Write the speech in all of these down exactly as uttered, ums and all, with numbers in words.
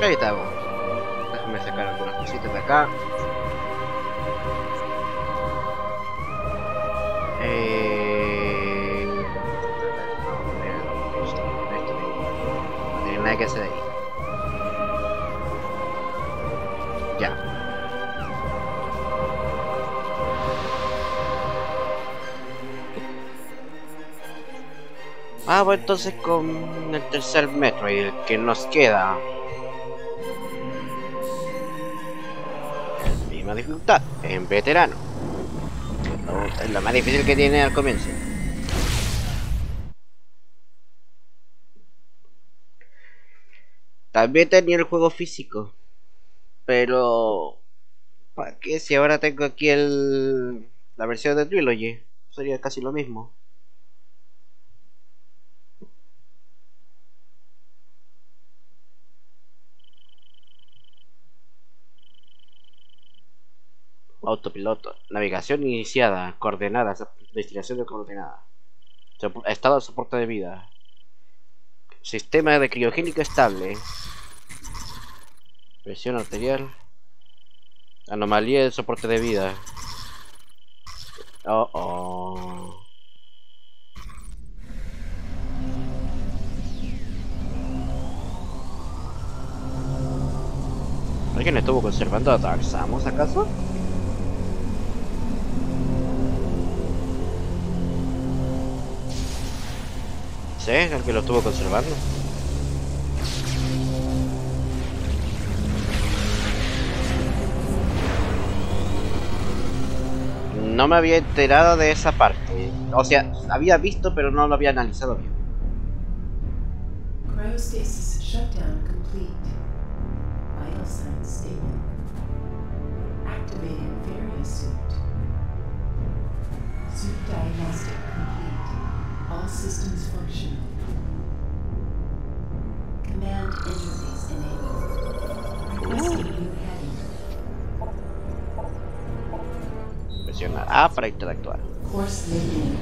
Ahí estamos. Déjame sacar algunas cositas de acá. Eh... No tiene nada que hacer ahí. Ya. Ah, bueno, entonces con el tercer metro y el que nos queda. La misma dificultad, en veterano. Es lo más difícil que tiene al comienzo. También tenía el juego físico. Pero... ¿para qué si ahora tengo aquí el... la versión de Trilogy? Sería casi lo mismo. Autopiloto. Navegación iniciada. Coordenadas. Destinación de coordenadas. Estado de soporte de vida. Sistema de criogénico estable. Presión arterial. Anomalía de soporte de vida. Oh oh. ¿Alguien estuvo conservando a Dark Samus acaso? Sí, el que lo estuvo conservando. No me había enterado de esa parte. O sea, había visto, pero no lo había analizado bien. Cryostasis shutdown complete. Vital signs stable. Activating various suit. Suit diagnostic complete. All systems functional. Command interface enabled. Requesting new heading. Presiona A para interactuar. Course labeling.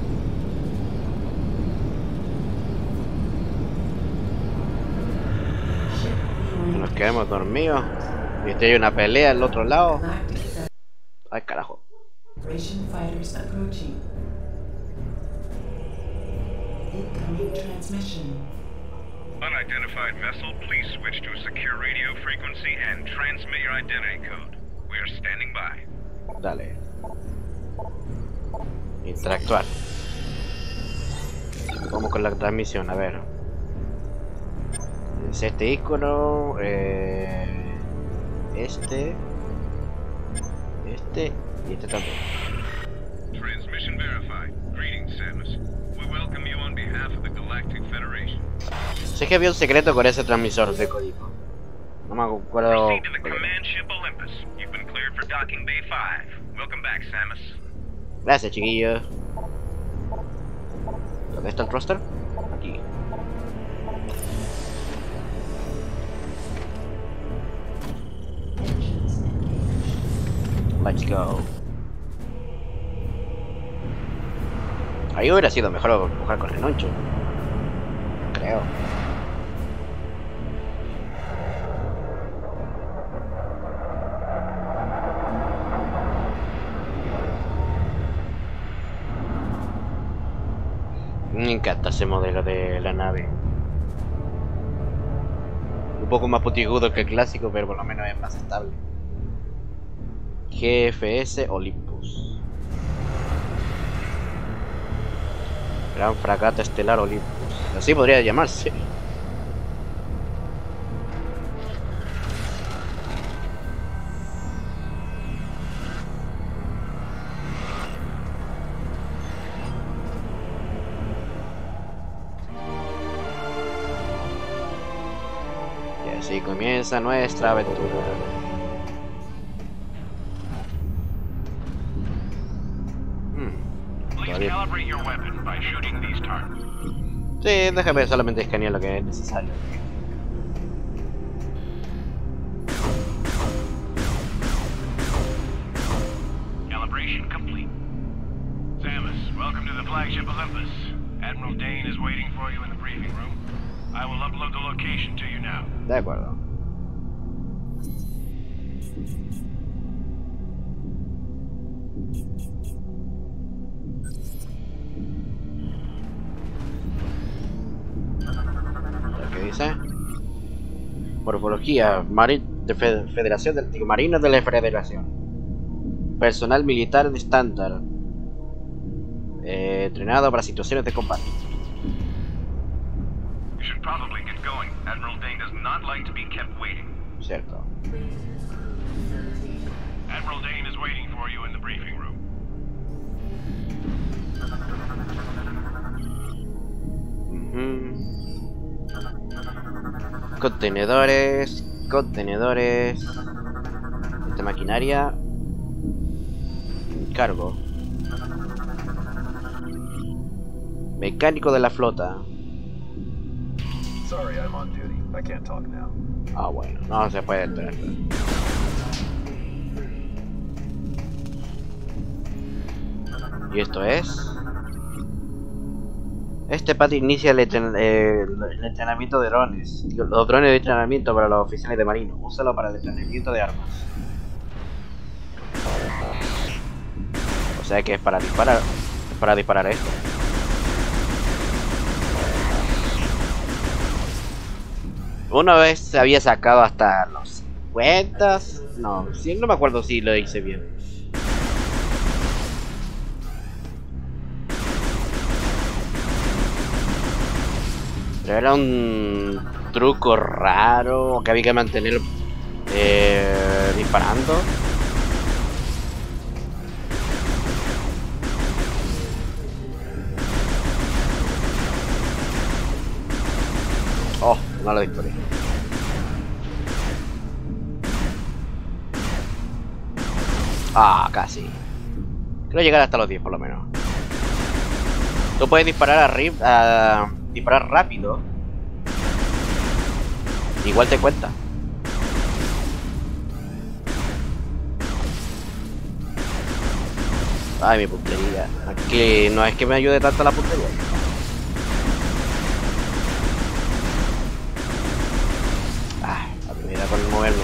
Nos quedamos dormidos. Viste, hay una pelea al otro lado. Ay, carajo. Ration fighters approaching. Incoming transmission. Unidentified vessel, please switch to a secure radio frequency and transmit your identity code. We are standing by. Dale. Interactuar. Vamos con la transmisión, a ver. Es este icono. Eh, este. Este. Y este también. Transmission verified. Greetings, Samus. We welcome you on behalf of the Galactic Federation. Sé que había un secreto con ese transmisor de código. No me acuerdo. Proceed to the command ship Olympus. You've been cleared for docking bay five. Welcome back, Samus. Gracias, chiquillos. ¿Dónde está el thruster? Aquí. Let's go. Ahí hubiera sido mejor jugar con el Noncho. Creo. Me encanta ese modelo de la nave. Un poco más putigudo que el clásico, pero por lo menos es más estable. G F S Olympus. Gran fragata estelar Olympus. Así podría llamarse. Y así comienza nuestra aventura. Sí, déjame solamente escanear lo que es necesario. Calibration complete. Samus, welcome to the flagship Olympus. Admiral Dane is waiting for you in the briefing room. I will upload the location to you now. De acuerdo. sé. Morfología, Mari de Fe- Federación del digo, Marinos de la Federación. Personal militar de estándar. Eh, entrenado para situaciones de combate. You should probably get going. Admiral Dane does not like to be kept waiting. Cierto. Admiral Dane is waiting for you in the briefing room. Ujú. Contenedores, contenedores. Esta maquinaria. Cargo. Mecánico de la flota. Sorry, I'm on duty. I can't talk now. Ah, bueno, no se puede entrar. Y esto es. Este pad inicia el, entren eh, el entrenamiento de drones. Los drones de entrenamiento para los oficiales de marino. Úsalo para el entrenamiento de armas. O sea que es para disparar. Es para disparar esto. Una vez se había sacado hasta los cincuenta. No, sí, no me acuerdo si lo hice bien. Pero era un truco raro que había que mantener eh, disparando. Oh, no lo disparé. Ah, casi. Quiero llegar hasta los diez por lo menos. Tú puedes disparar arriba, a disparar rápido. Igual te cuenta. Ay, mi puntería. Aquí no es que me ayude tanto la puntería. Ay, la primera con moverme.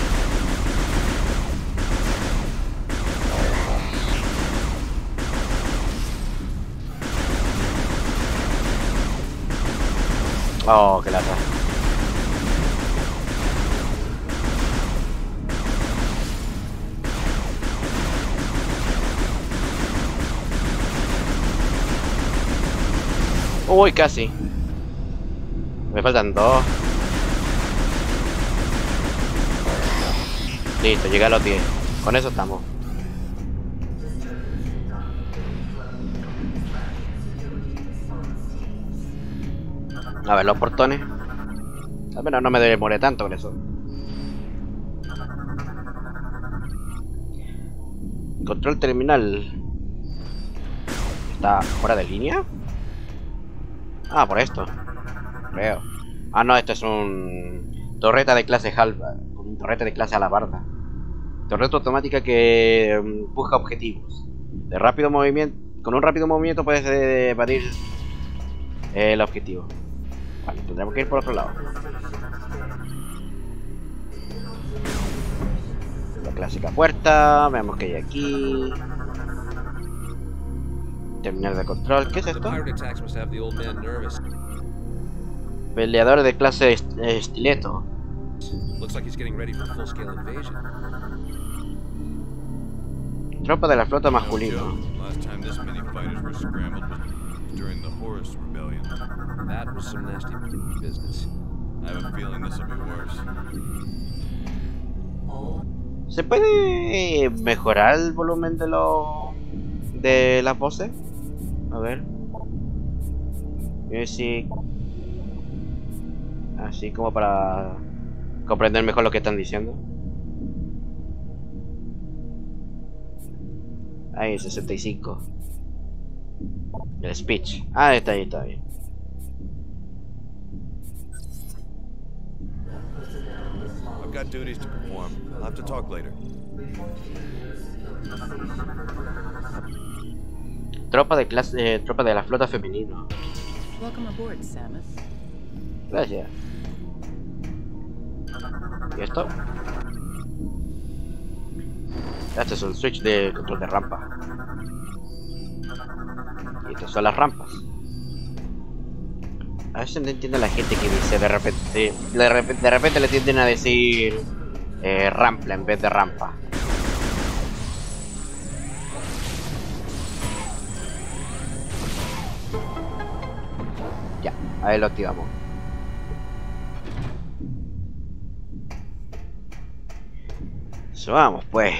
Oh, qué lata. Uy, casi. Me faltan dos. Listo, llegué a los diez. Con eso estamos. A ver, los portones. Al menos no me demoré tanto con eso. Control terminal. ¿Está fuera de línea? Ah, por esto. Creo. Ah, no, esto es un... torreta de clase halva. Un torreta de clase alabarda. Torreta automática que empuja objetivos. De rápido movimiento. Con un rápido movimiento puedes evadir el objetivo. Vale, tendremos que ir por otro lado. La clásica puerta. Veamos qué hay aquí. Terminal de control. ¿Qué es esto? Peleador de clase est estileto. Tropa de la flota masculino. ¿Se puede mejorar el volumen de lo de las voces? A ver. Music. Así como para comprender mejor lo que están diciendo. Ahí, sesenta y cinco. El speech. Ah, está ahí, está bien. I've got duties to perform. I'll have to talk later. Tropa de clase, eh, tropa de la flota femenino. Welcome aboard, Samus. Gracias. ¿Y esto? Este es el switch de control de rampa. Y estas son las rampas. A veces no entiendo a la gente que dice de repente, de repente, de repente le tienden a decir eh, rampla en vez de rampa. Ya, ahí lo activamos. Subamos pues.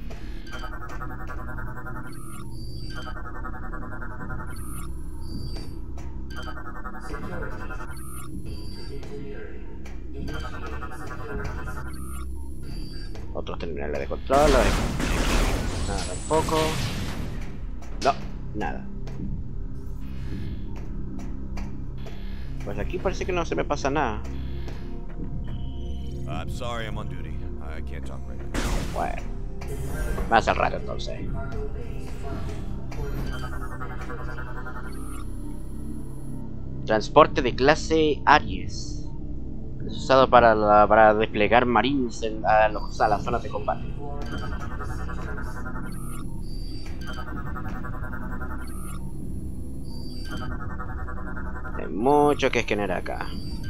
Otros terminales de control. A ver. Nada tampoco. No, nada. Pues aquí parece que no se me pasa nada. Uh, I'm sorry, I'm on duty. I can't talk right now. Bueno, más al rato entonces. Transporte de clase Aries. Es usado para, la, para desplegar marines en a, los, a las zonas de combate. Hay mucho que escanear acá.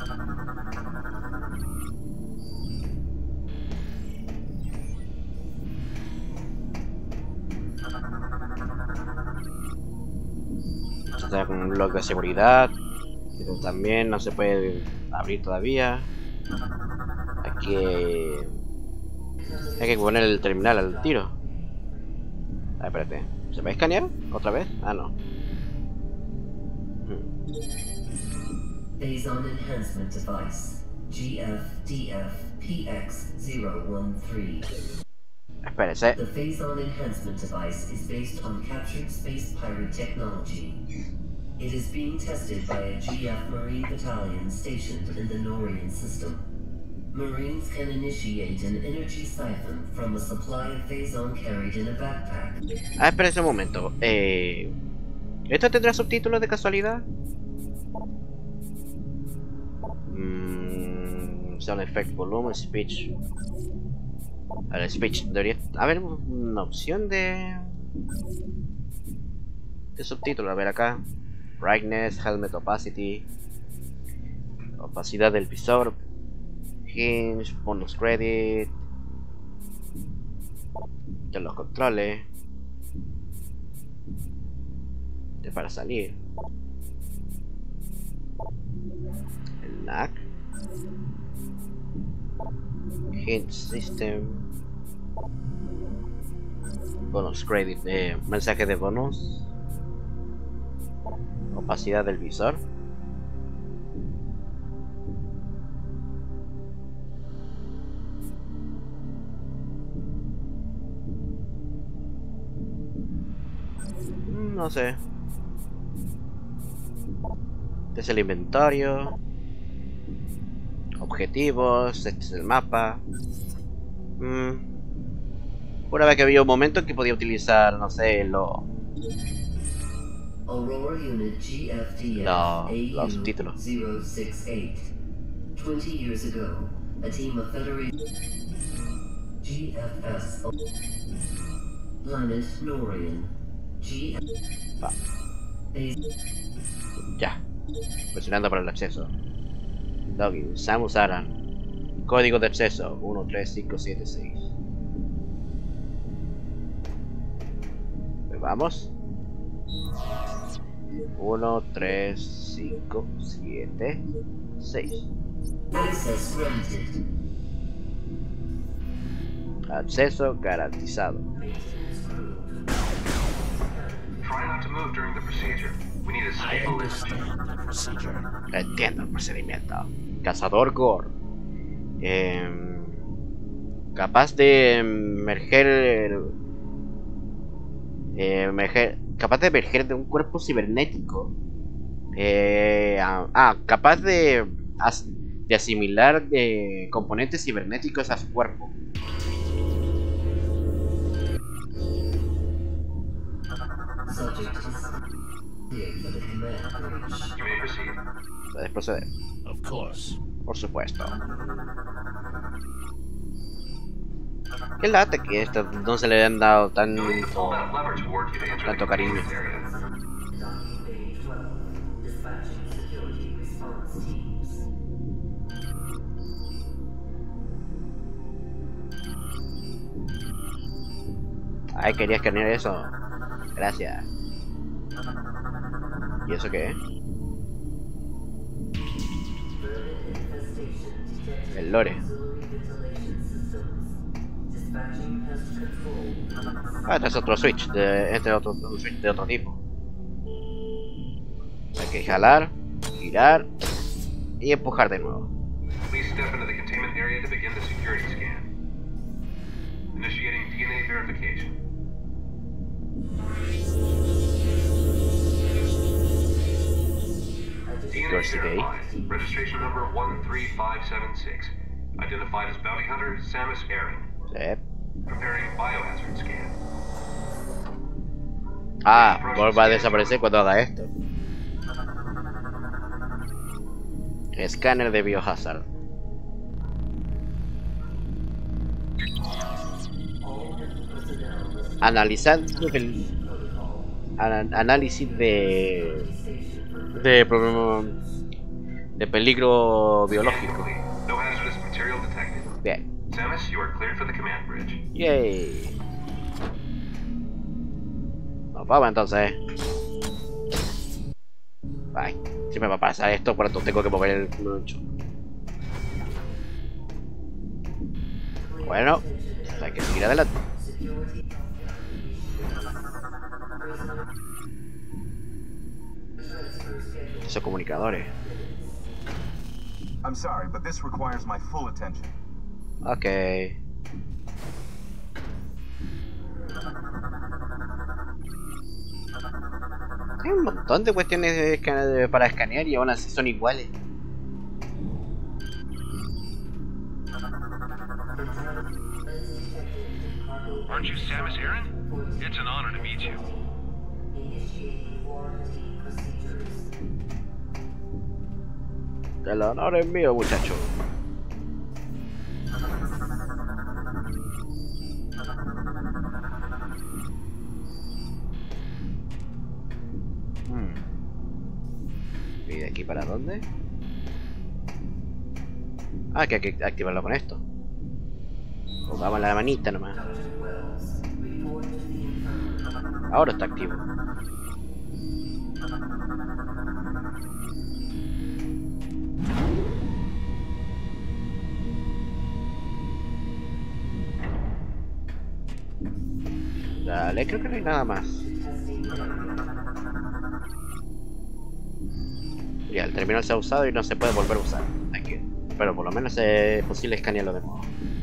Está con un bloque de seguridad. Pero también no se puede abrir todavía. Hay que... Hay que poner el terminal al tiro. Ah, espérate. ¿Se va a escanear? ¿Otra vez? Ah, no. Phazon Enhancement Device G F D F P X zero one three. Espérese. The Phazon Enhancement Device is based on captured space pirate technology. It is being tested by a G F Marine battalion stationed in the Norian system. Marines can initiate an energy siphon from a supply of Phazon carried in a backpack. Ah, espérese un momento. Eh... ¿Esto tendrá subtítulos de casualidad? Mmm... Sound Effect Volume, Speech... El speech debería haber una opción de... de subtítulo. A ver acá. Brightness, Helmet Opacity, opacidad del visor, Hinge, bonus credit, de los controles, de para salir, el N A C, Hinge System, bonus credit, eh, mensaje de bonus. Opacidad del visor. No sé. Este es el inventario. Objetivos. Este es el mapa. Mm. Una vez que había un momento en que podía utilizar, no sé, lo... Aurora Unit G F D F No, A los U títulos. zero six eight. Twenty years ago, a team of Federation G F S Planet Norian G F Va. Ya. Presionando para el acceso. Login. Samus Aran. Código de acceso uno tres cinco siete seis. Vamos. uno tres cinco siete seis. Access granted. Acceso garantizado. Try not to move during the procedure. We need a stable Entiendo el procedimiento. Cazador Gore. Eh, capaz de emerger, eh, emerger. Capaz de emerger de un cuerpo cibernético. Eh, ah, ah, capaz de, as, de asimilar de componentes cibernéticos a su cuerpo. Subject is cleared for the command bridge. You may proceed. Puedes proceder. Of course. Por supuesto. Qué lata que esto no se le han dado tanto, You'll need to pull that lever toward you to enter tanto the cariño. Docking Bay twelve. Dispatching security response. Ay, quería escanear eso. Gracias. ¿Y eso qué es? El lore. Ah, este es otro switch. De, este es otro un switch de otro tipo. Hay que jalar, girar y empujar de nuevo. Please step into the containment area to begin the security scan. Initiating D N A verification. D N A verified. Registration number one three five seven six. Identified as bounty hunter Samus Aran. Sí. Preparing biohazard scan. Ah, Gol va a desaparecer cuando haga esto. Escáner de biohazard. Analizando el an análisis de de problema de peligro biológico. No hazardous material detected. Bien. Samus, you are cleared for the command bridge. Yay. Nos vamos entonces. Ay, si me va a pasar esto, por tanto tengo que mover el mucho. Bueno, hay que seguir adelante. Esos comunicadores. I'm sorry, but this requires my full attention. Ok. Hay un montón de cuestiones de escane- para escanear y aún así son iguales. Aren't you Samus Aran? It's an honor to meet you. El honor es mío, muchacho. Hmm. ¿Y de aquí para dónde? Ah, que hay que activarlo con esto. Jugamos la manita nomás. Ahora está activo. Dale, creo que no hay nada más. Ya, el terminal se ha usado y no se puede volver a usar. Aquí. Pero por lo menos es posible escanearlo de nuevo.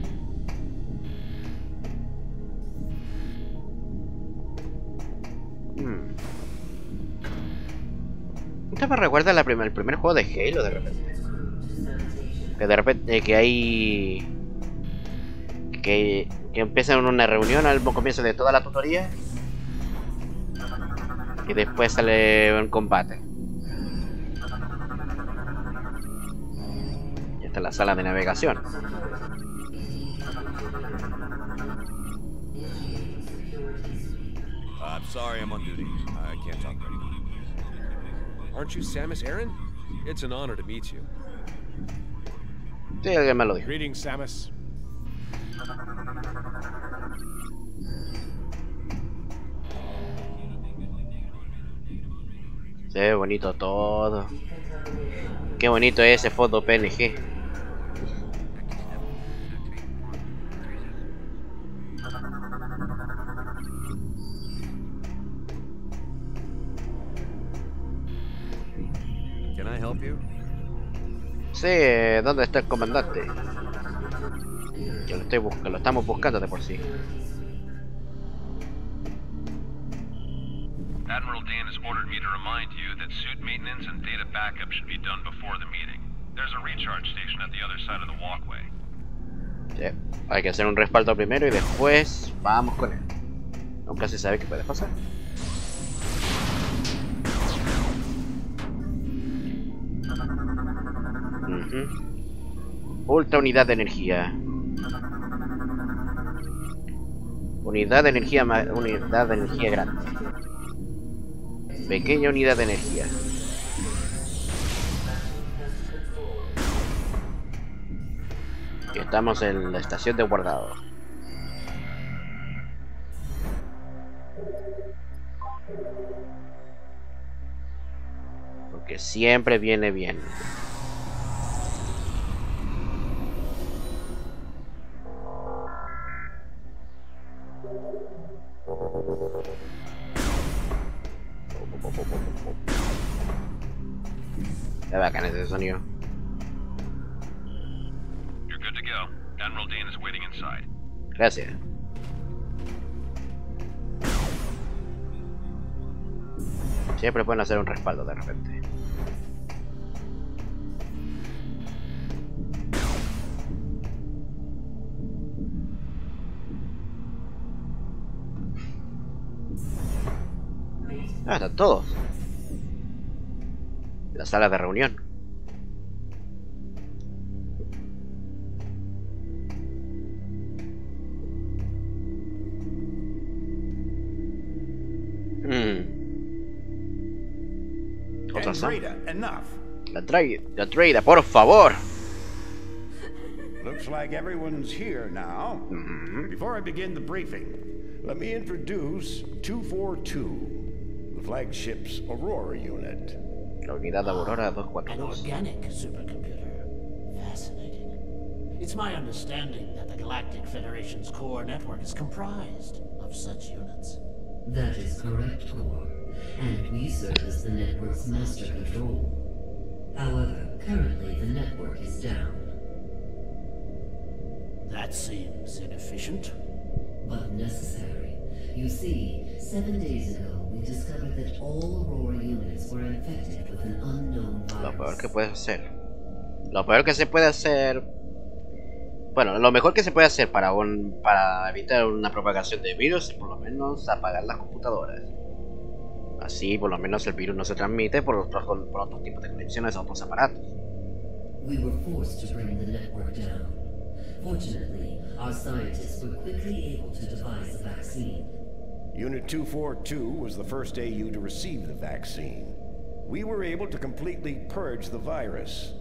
Hmm. Esto me recuerda a la prim el primer juego de Halo de repente. Que de repente que hay... Que, que empiezan una reunión al comienzo de toda la tutoría. Y después sale un combate. Y esta es la sala de navegación. I'm sorry, I'm on duty. I can't talk right now. Aren't you Samus Aran? It's an honor to meet you. Sí, alguien me lo dijo. Greetings, Samus. Se ve bonito todo. Qué bonito es ese fondo P N G. Can I help you? Sí, ¿dónde está el comandante? Que lo estoy buscando, lo estamos buscando de por sí. Admiral Dan has ordered me to remind you that suit maintenance and data backup should be done before the meeting. There's a recharge station at the other side of the walkway. Sí, hay que hacer un respaldo primero y después vamos con él. Nunca se sabe qué puede pasar. Uh-huh. Ultra unidad de energía. Unidad de energía, unidad de energía grande. Pequeña unidad de energía. Y estamos en la estación de guardado. Porque siempre viene bien. Qué bacán ese sonido. You're good to go. Admiral Dean is waiting inside. Gracias. Siempre pueden hacer un respaldo de repente. Ah, están todos. La sala de reunión. Hmm. Otra sala. Enough. La traida, la traida, por favor. Looks like everyone's here now. Mm-hmm. Before I begin the briefing, let me introduce two forty-two, the flagship's Aurora unit. La unidad Aurora dos cuatro An dos. organic supercomputer. Fascinating. It's my understanding that the Galactic Federation's core network is comprised of such units. That is correct, Core. And we serve as the network's master control. However, currently the network is down. That seems inefficient. But necessary. You see, seven days ago we discovered that all Aurora units were infected with an unknown Lo peor que virus. puedes hacer. Lo peor que se puede hacer. Bueno, lo mejor que se puede hacer para un para evitar una propagación de virus es por lo menos apagar las computadoras. Así por lo menos el virus no se transmite por otros, por otros tipos de conexiones a otros aparatos. We were forced to bring the network down. Fortunately, our scientists were quickly able to devise a vaccine. Unit two forty-two was the first A U to receive the vaccine. We were able to completely purge the virus.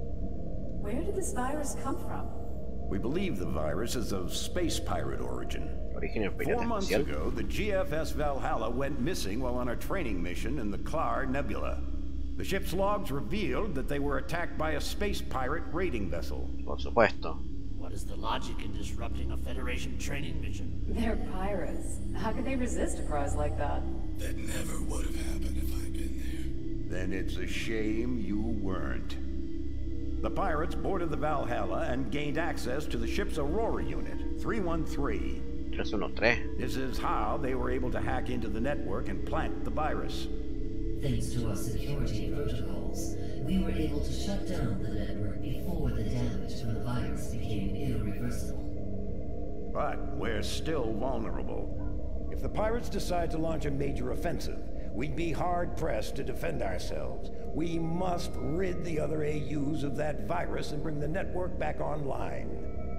Where did this virus come from? We believe the virus is of space pirate origin. Origen y Four months ago, the G F S Valhalla went missing while on a training mission in the Klar Nebula. The ship's logs revealed that they were attacked by a space pirate raiding vessel. Por supuesto. What is the logic in disrupting a Federation training mission? They're pirates. How could they resist a prize like that? That never would have happened if I'd been Then it's a shame you weren't. The pirates boarded the Valhalla and gained access to the ship's Aurora unit, three one three. tres uno tres. This is how they were able to hack into the network and plant the virus. Thanks to our security protocols, we were able to shut down the network before the damage from the virus became irreversible. But we're still vulnerable. If the pirates decide to launch a major offensive, we'd be hard-pressed to defend ourselves. We must rid the other A Us of that virus and bring the network back online.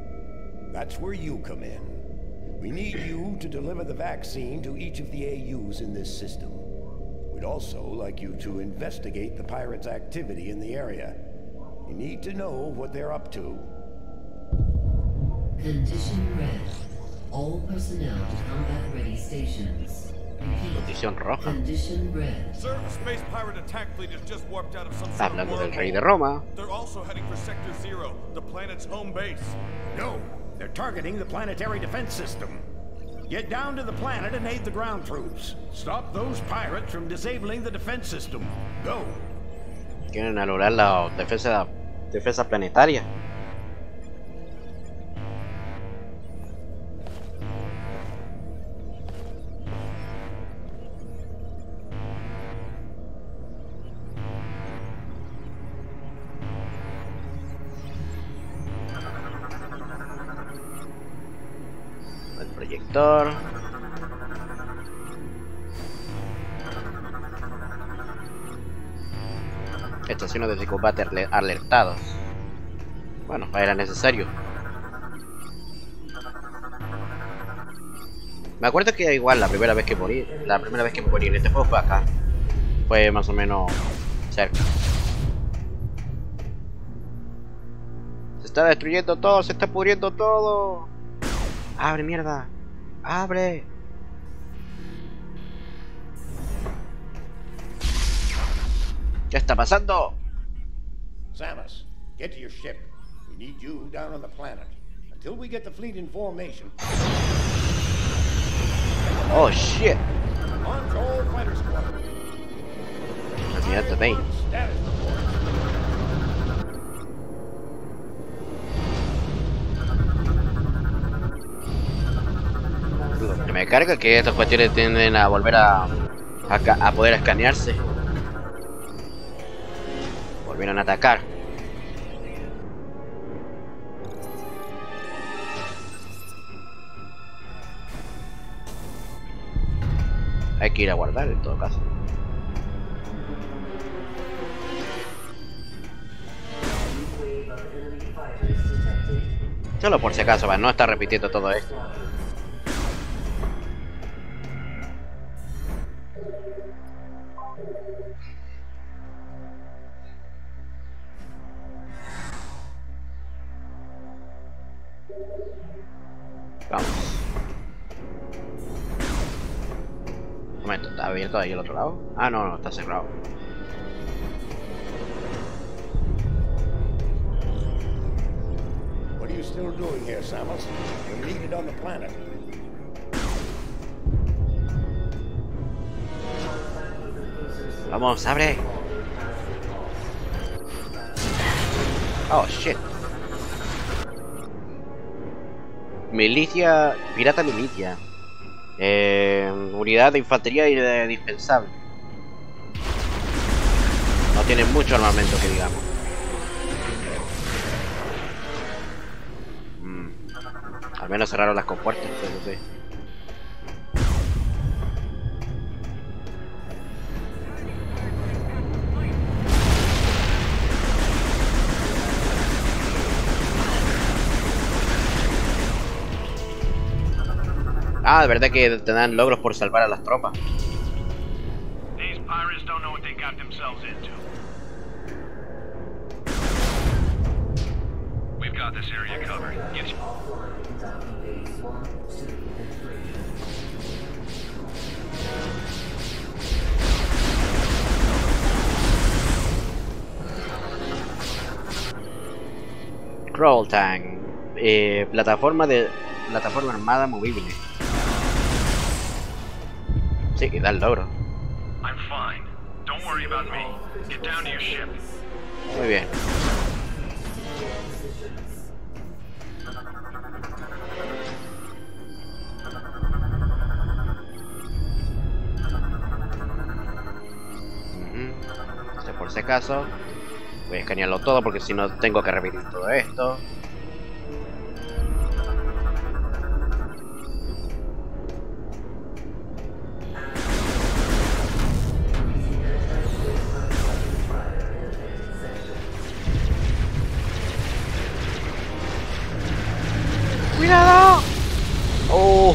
That's where you come in. We need you to deliver the vaccine to each of the A Us in this system. We'd also like you to investigate the pirates' activity in the area. You need to know what they're up to. Condition red. All personnel to combat-ready stations. Repeat. Condición roja. Condition red. Sir, a space pirate attack fleet has just warped out of some sort of Hablando del rey de wormhole. Roma. They're also heading for Sector Zero, the planet's home base. No, they're targeting the planetary defense system. Get down to the planet and aid the ground troops. Stop those pirates from disabling the defense system. Go. Quieren anular la defensa defensa planetaria. El proyector. Estaciones de combate aler- alertados. Bueno, era necesario. Me acuerdo que igual la primera vez que morí, la primera vez que morí en este juego fue acá. Fue más o menos cerca. Se está destruyendo todo, se está pudriendo todo. Abre, mierda. Abre. ¿Qué está pasando? Samus, get to your ship. We need you down on the planet. Until we get the fleet in formation. Oh shit. Launch all fighter squadron. Olvídate de ahí. Status report. Lo que me carga es que estas cuestiones tienden a volver a, a, ca- a poder escanearse. Volvieron a atacar. Hay que ir a guardar en todo caso. Solo por si acaso, para no estar repitiendo todo esto. Vamos. Un momento, ¿está abierto ahí el otro lado? Ah, no, no, está cerrado. What are you still doing here, Samus? You're needed on the planet. Vamos, abre. Oh, shit. Milicia, pirata milicia. Eh, unidad de infantería y de dispensable. No tienen mucho armamento que digamos. Mm. Al menos cerraron las compuertas, eso sí. Ah, de verdad que te dan logros por salvar a las tropas. These pirates don't know what they got themselves into. We've got this area covered. Get Crawl Tank. Eh, plataforma de plataforma armada movible. Sí, da el logro. I'm fine. Don't worry about me. Get down to your ship. Muy bien. Ujú. Este por si acaso. Voy a escanearlo todo porque si no tengo que repetir todo esto. ¡Cuidado! ¡Oh!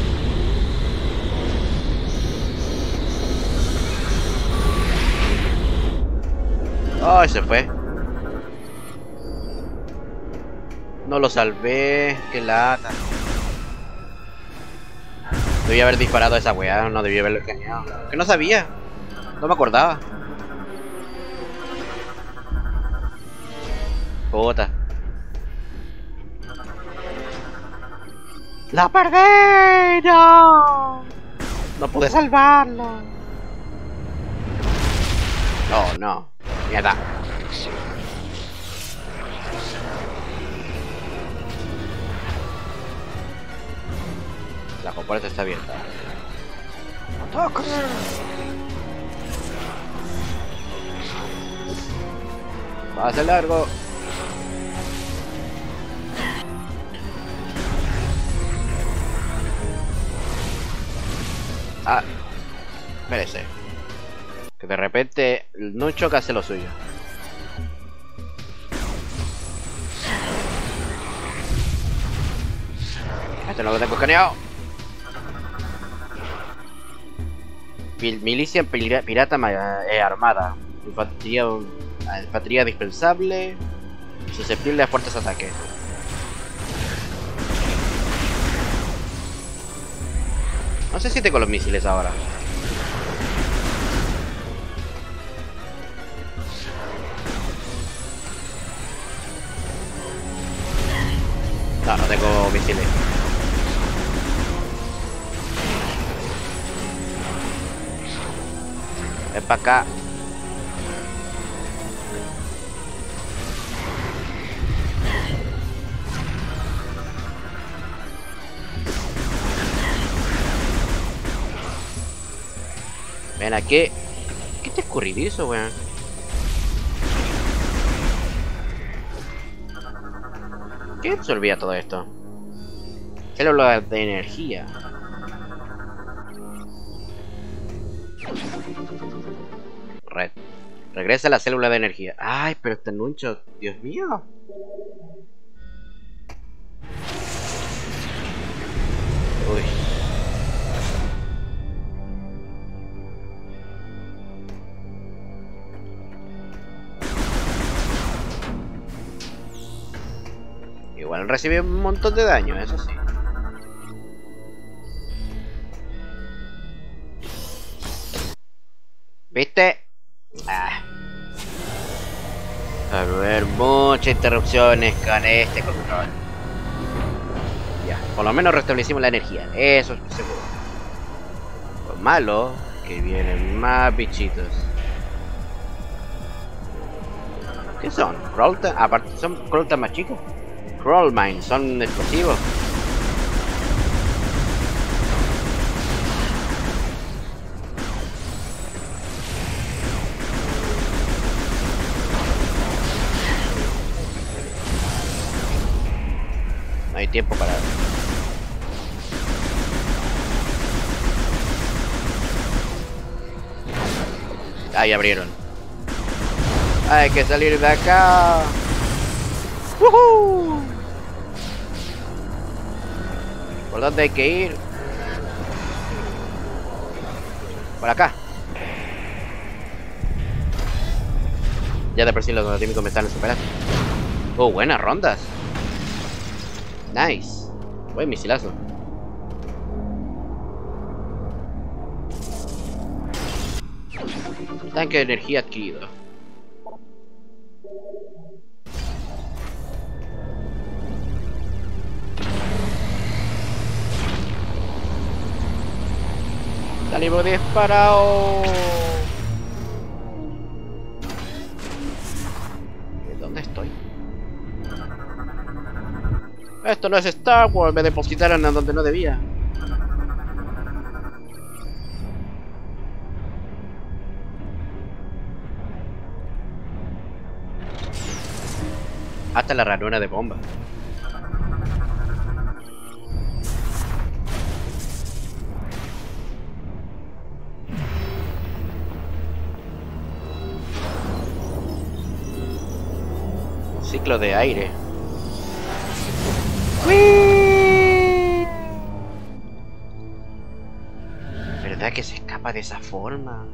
¡Ay, se fue! No lo salvé. ¡Qué lata! Debí haber disparado a esa weá, no debí haberlo engañado. Que no sabía. No me acordaba. Puta. ¡La perdí! ¡No! No pude salvarlo. Oh, no. Mierda. La compuerta está abierta. ¡Ataque! Pase largo. Ah, espérese. Que de repente el Nunchuk hace lo suyo. Este no lo tengo escaneado. Pil milicia pira pirata eh, armada. Infantería, infantería dispensable. Susceptible a fuertes ataques. No se siente con los misiles ahora. No, no tengo misiles. Ven para acá. Ven aquí. ¿Qué te escurridizo, weón? ¿Qué absorbía todo esto? Células de energía. Red. Regresa a la célula de energía. Ay, pero este anuncio, Dios mío. Uy. Igual recibe un montón de daño, eso sí. ¿Viste? Ah. Va a haber muchas interrupciones con este control. Ya, por lo menos restablecimos la energía, eso es seguro. Lo malo es que vienen más bichitos. ¿Qué son? Crawlta, aparte son Crawlta más chicos. Crawl mine, son explosivos. No hay tiempo para... Ahí abrieron. Hay que salir de acá. ¡Woohoo! ¿Por dónde hay que ir? Por acá. Ya de por sí los enemigos me están superando. Oh, buenas rondas. Nice. Buen misilazo. Tanque de energía adquirido. Salimos disparado. ¿Dónde estoy? Esto no es Star Wars, me depositaron a donde no debía. Hasta la ranura de bomba. Ciclo de aire. ¡Uy! ¿Verdad que se escapa de esa forma?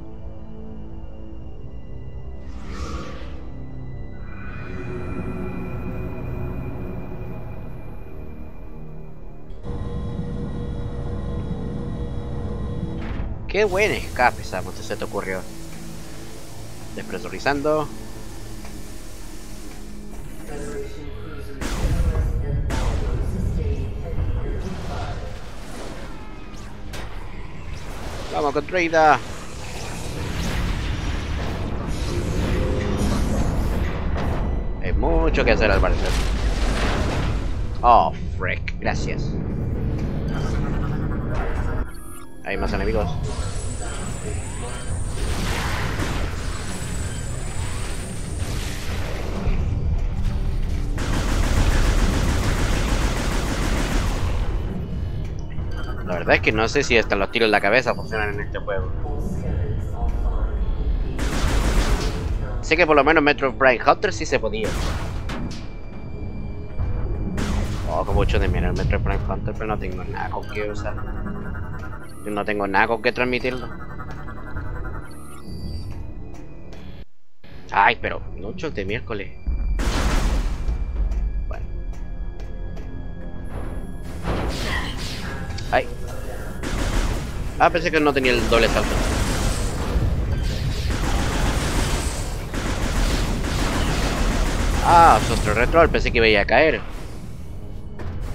Qué buen escape, Samus, se te ocurrió. Despresurizando. Vamos con Treida. Hay mucho que hacer al parecer. Oh, frick, gracias. Hay más enemigos. La verdad es que no sé si hasta los tiros en la cabeza funcionan en este juego. Sé que por lo menos Metroid Prime Hunter sí se podía. Oh, como mucho de mirar Metroid Prime Hunter, pero no tengo nada con qué usar. Yo no tengo nada con qué transmitirlo. Ay, pero mucho de miércoles. Bueno. Ay. Ah, pensé que no tenía el doble salto. Ah, Sostro Retro, pensé que iba a caer.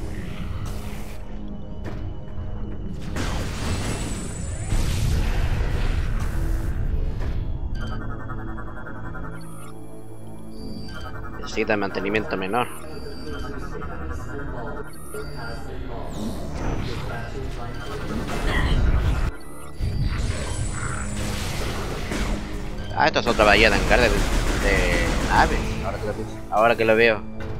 Necesita mantenimiento menor. Ah, esto es otra bahía de hangar de, de naves. Ahora que, lo, ahora que lo veo.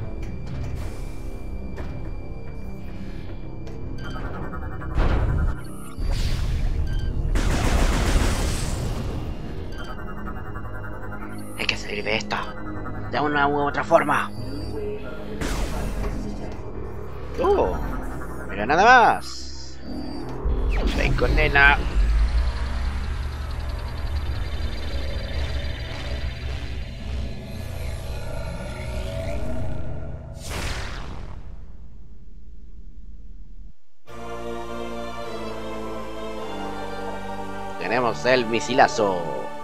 Hay que salir de esto. De una u otra forma. Oh, mira nada más. Ven con nena. Tenemos el misilazo.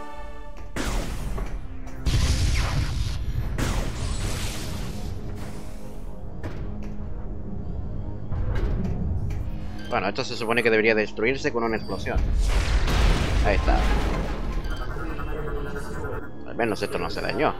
Bueno, esto se supone que debería destruirse con una explosión. Ahí está. Al menos esto no se dañó.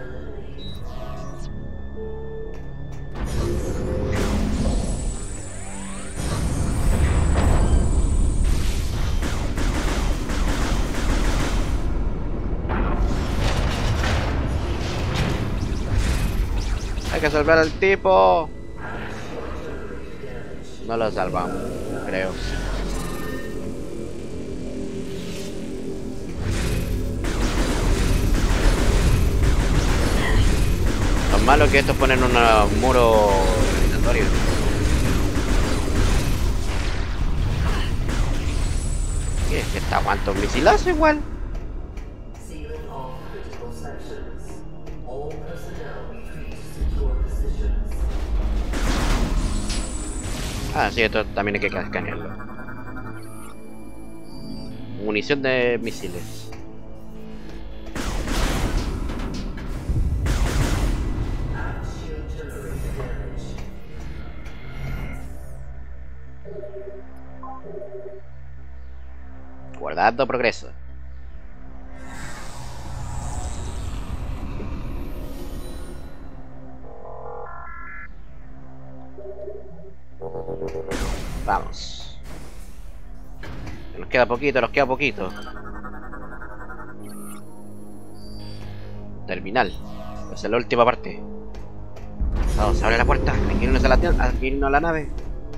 Hay que salvar al tipo. No lo salvamos, creo. Lo malo es que estos ponen un muro gravitatorio. ¿Qué es que está aguanta un misilazo igual? Ah, sí, esto también hay que escanearlo. Munición de misiles. Guardando progreso. Vamos. Nos queda poquito, nos queda poquito. Terminal. Esa es la última parte. Vamos, abre la puerta. Hay que irnos a la, hay que irnos a la nave.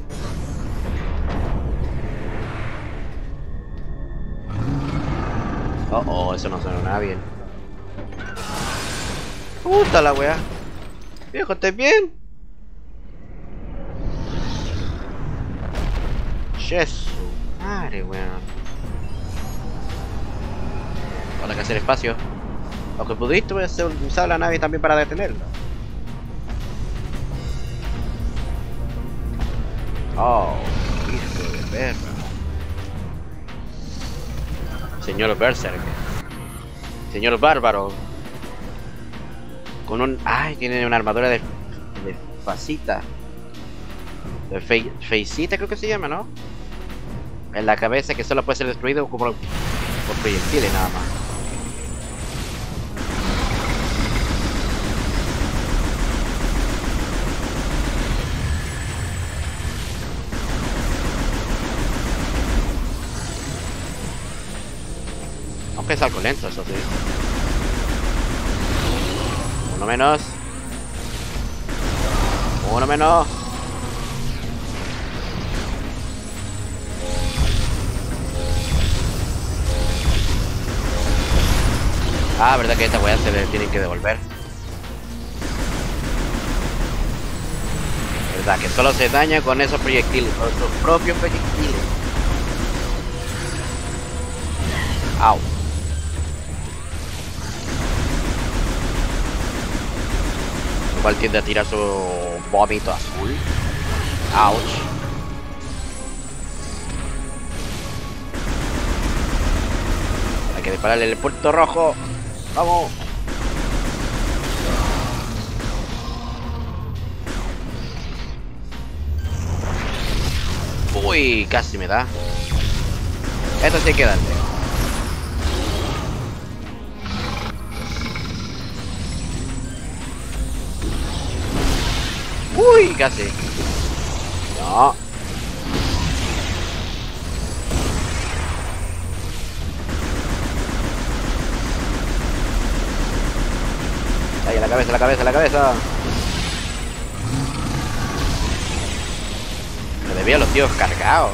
Oh, oh, eso no suena nada bien. Puta la weá. Viejo, ¿estás bien? Jesús, madre, weón. Ahora hay que hacer espacio. Aunque pudiste usar la nave también para detenerlo. Oh, hijo de perra. Señor Berserk. Señor Bárbaro. Con un... Ay, tiene una armadura de... De facita. De fe... Feicita creo que se llama, ¿no? En la cabeza que solo puede ser destruido como por proyectiles nada más. Aunque es algo lento, eso sí. Uno menos. Uno menos. Ah, verdad que esta weá se le tienen que devolver. Verdad que solo se daña con esos proyectiles, con sus propios proyectiles. Au. Igual tiende a tirar su vómito azul. Ouch. Hay que dispararle el puerto rojo. ¡Vamos! Uy, casi me da. Esto sí hay que darle. Uy, casi. No. Ahí, la cabeza, la cabeza, la cabeza. Me debía los tíos cargados.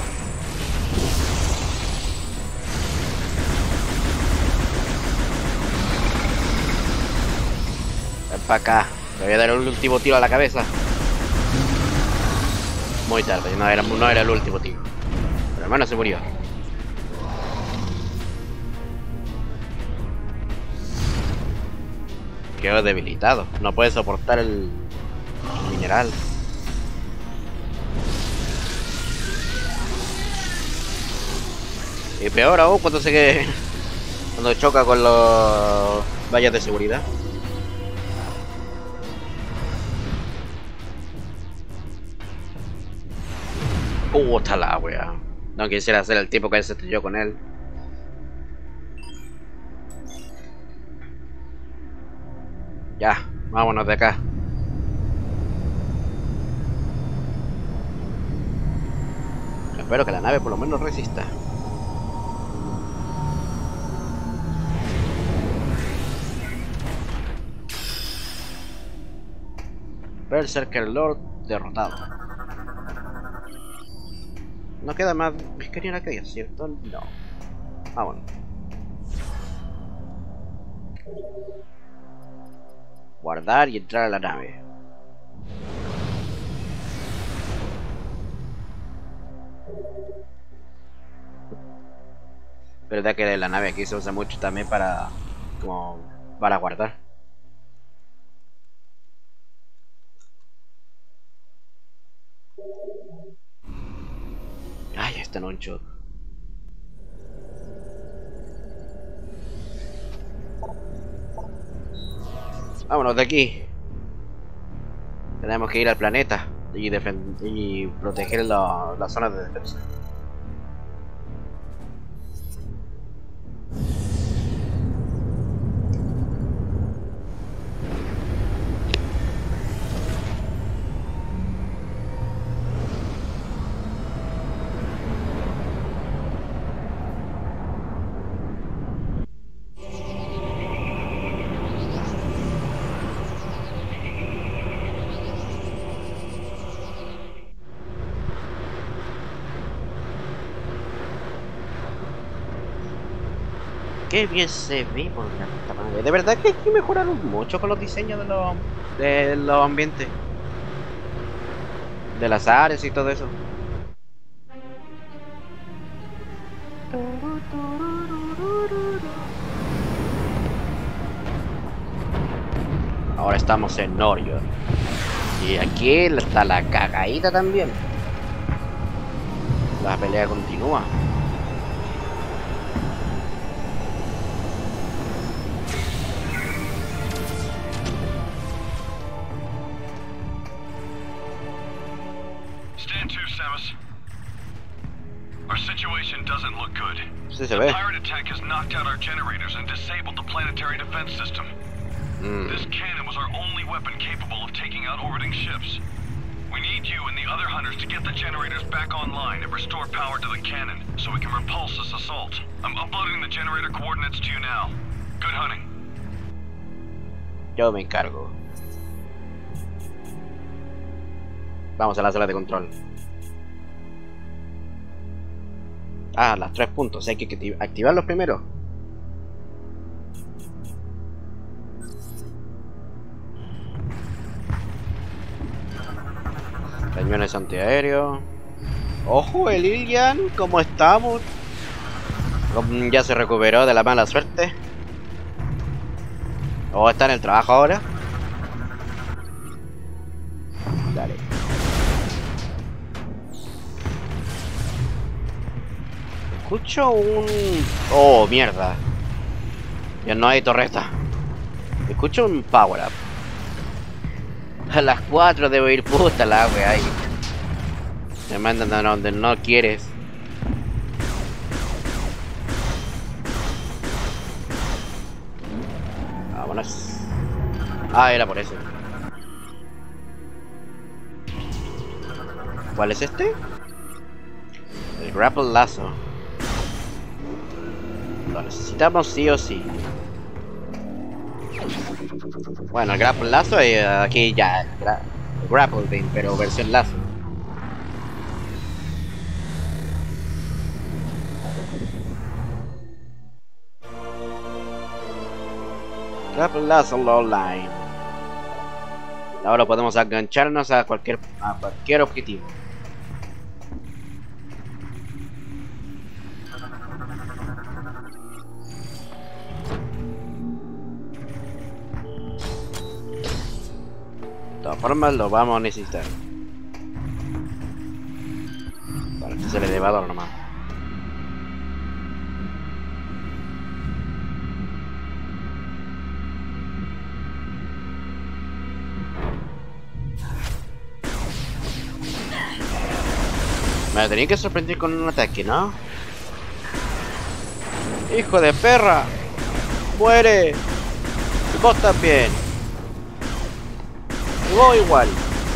Ven para acá. Le voy a dar el último tiro a la cabeza. Muy tarde, no era, no era el último tiro. Pero hermano se murió. Quedó debilitado. No puede soportar el, el mineral. Y peor aún cuando se que cuando choca con los vallas de seguridad. Uh, está la wea. No quisiera ser el tipo que se estrelló con él. Ya, vámonos de acá. Espero que la nave por lo menos resista. Berserker Lord derrotado. No queda más pesquería que aquella, ¿cierto? No. Vámonos. Guardar y entrar a la nave. Verdad que la nave aquí se usa mucho también para como para guardar. Ay, está en un shot. Vámonos de aquí. Tenemos que ir al planeta y, y proteger la, la zona de defensa. Qué bien se ve por la puta madre. De verdad que aquí mejoraron mucho con los diseños de los, de los ambientes. De las áreas y todo eso. Ahora estamos en Norion. Y aquí está la cagadita también. La pelea continúa. Our situation doesn't look good. Sí, se The ve. pirate attack has knocked out our generators and disabled the planetary defense system. Mm. This cannon was our only weapon capable of taking out orbiting ships. We need you and the other hunters to get the generators back online and restore power to the cannon so we can repulse this assault. I'm uploading the generator coordinates to you now. Good hunting. Yo me encargo. Vamos a la sala de control. Ah, las tres puntos. Hay que activarlos primero. Cañones antiaéreos. Ojo, el Ilian. ¿Cómo estamos? Ya se recuperó de la mala suerte. ¿O está en el trabajo ahora? Dale. Escucho un... Oh, mierda. Ya no hay torreta. Escucho un power up. A las cuatro debo ir, puta la wea ahí. Me mandan a donde no quieres. Vámonos. Ah, era por eso. ¿Cuál es este? El grapple lazo. Lo necesitamos sí o sí. Bueno, el grapple lazo y uh, aquí ya el gra grapple thing, pero versión lazo. Grapple lazo online. Ahora podemos engancharnos a cualquier a cualquier objetivo. De todas formas lo vamos a necesitar. Para que sea el elevador nomás. Me tenía que sorprender con un ataque, ¿no? ¡Hijo de perra! ¡Muere! Y vos también. Y vos igual.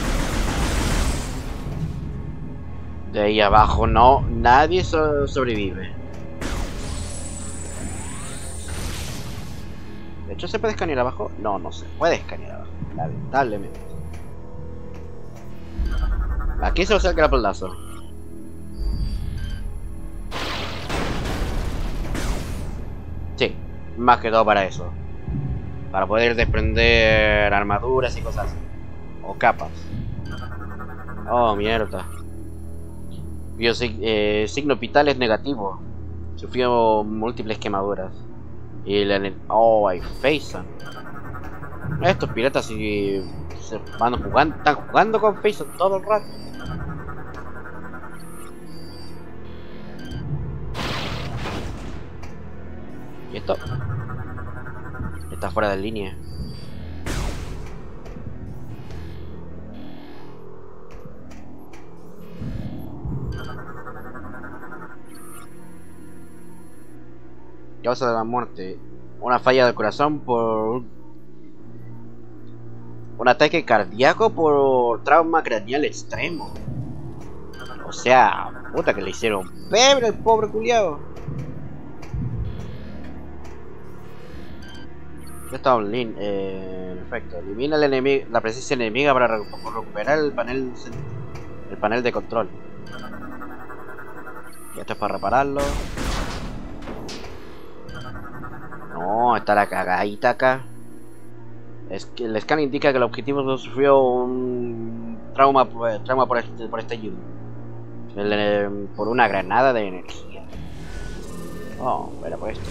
De ahí abajo no, nadie so sobrevive. De hecho, ¿se puede escanear abajo? No, no se puede escanear abajo, lamentablemente. Aquí se usa el grapple lazo. Sí, más que todo para eso. Para poder desprender armaduras y cosas así. O capas. Oh, mierda. Biosig eh, signo vital es negativo. Sufrió múltiples quemaduras. Y la... Oh, hay Faison. Estos piratas sí se van jugando, están jugando con Faison todo el rato. ¿Y esto? Está fuera de línea. Causa de la muerte. Una falla del corazón por... Un ataque cardíaco por trauma craneal extremo. O sea, puta que le hicieron pebre al pobre culiao. Ya está online. Eh, perfecto. Elimina el enemigo, la presencia enemiga para recuperar el panel, el panel de control. Y esto es para repararlo. No, está la cagadita acá. Es que el scan indica que el objetivo sufrió un trauma, trauma por este, por este ayudo. El, eh, por una granada de energía. Oh, era por esto.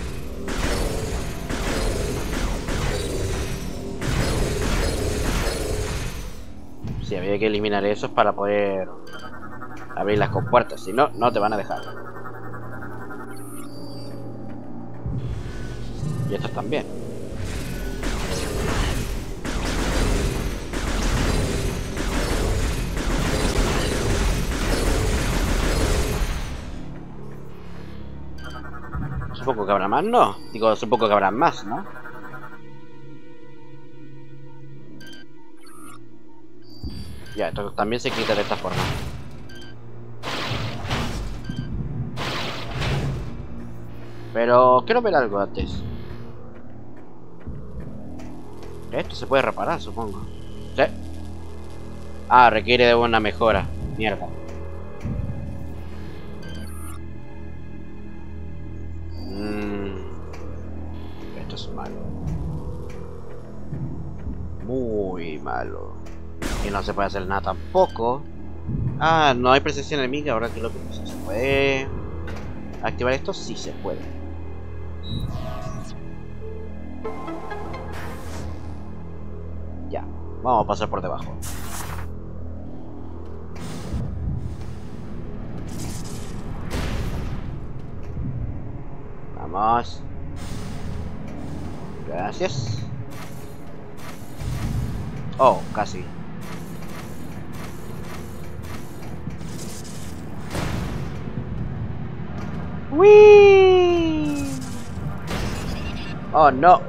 Sí, había que eliminar esos para poder abrir las compuertas. Si no, no te van a dejar. Y estos también. Supongo que habrá más, ¿no? Digo, supongo que habrá más, ¿no? Ya, esto también se quita de esta forma. Pero quiero ver algo antes. Esto se puede reparar, supongo. ¿Sí? Ah, requiere de una mejora. Mierda. Mm. Esto es malo. Muy malo. Y no se puede hacer nada tampoco. Ah, no hay presencia enemiga. Ahora que lo que pasa, ¿se puede activar esto? Sí se puede. Ya, vamos a pasar por debajo. Vamos. Gracias. Oh, casi. ¡Wii! Oh, no.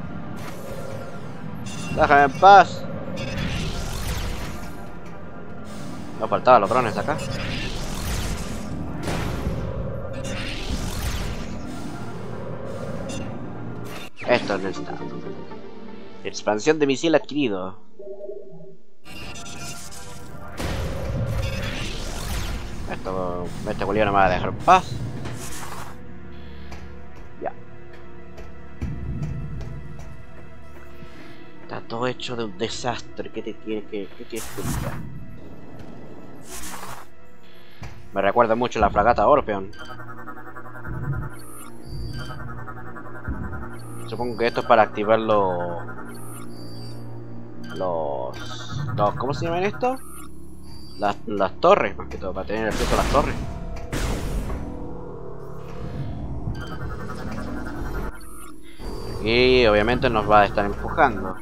Déjame en paz. No faltaban los drones acá. Esto no está. Expansión de misil adquirido. Esto, este culiao no me va a dejar en paz. Ya. Está todo hecho de un desastre. ¿Qué te tiene que, qué quieres que diga? Me recuerda mucho la fragata Orpheon. Supongo que esto es para activar los... Los... los ¿cómo se llaman esto? Las, las torres, más que todo, para tener acceso a las torres. Y obviamente nos va a estar empujando.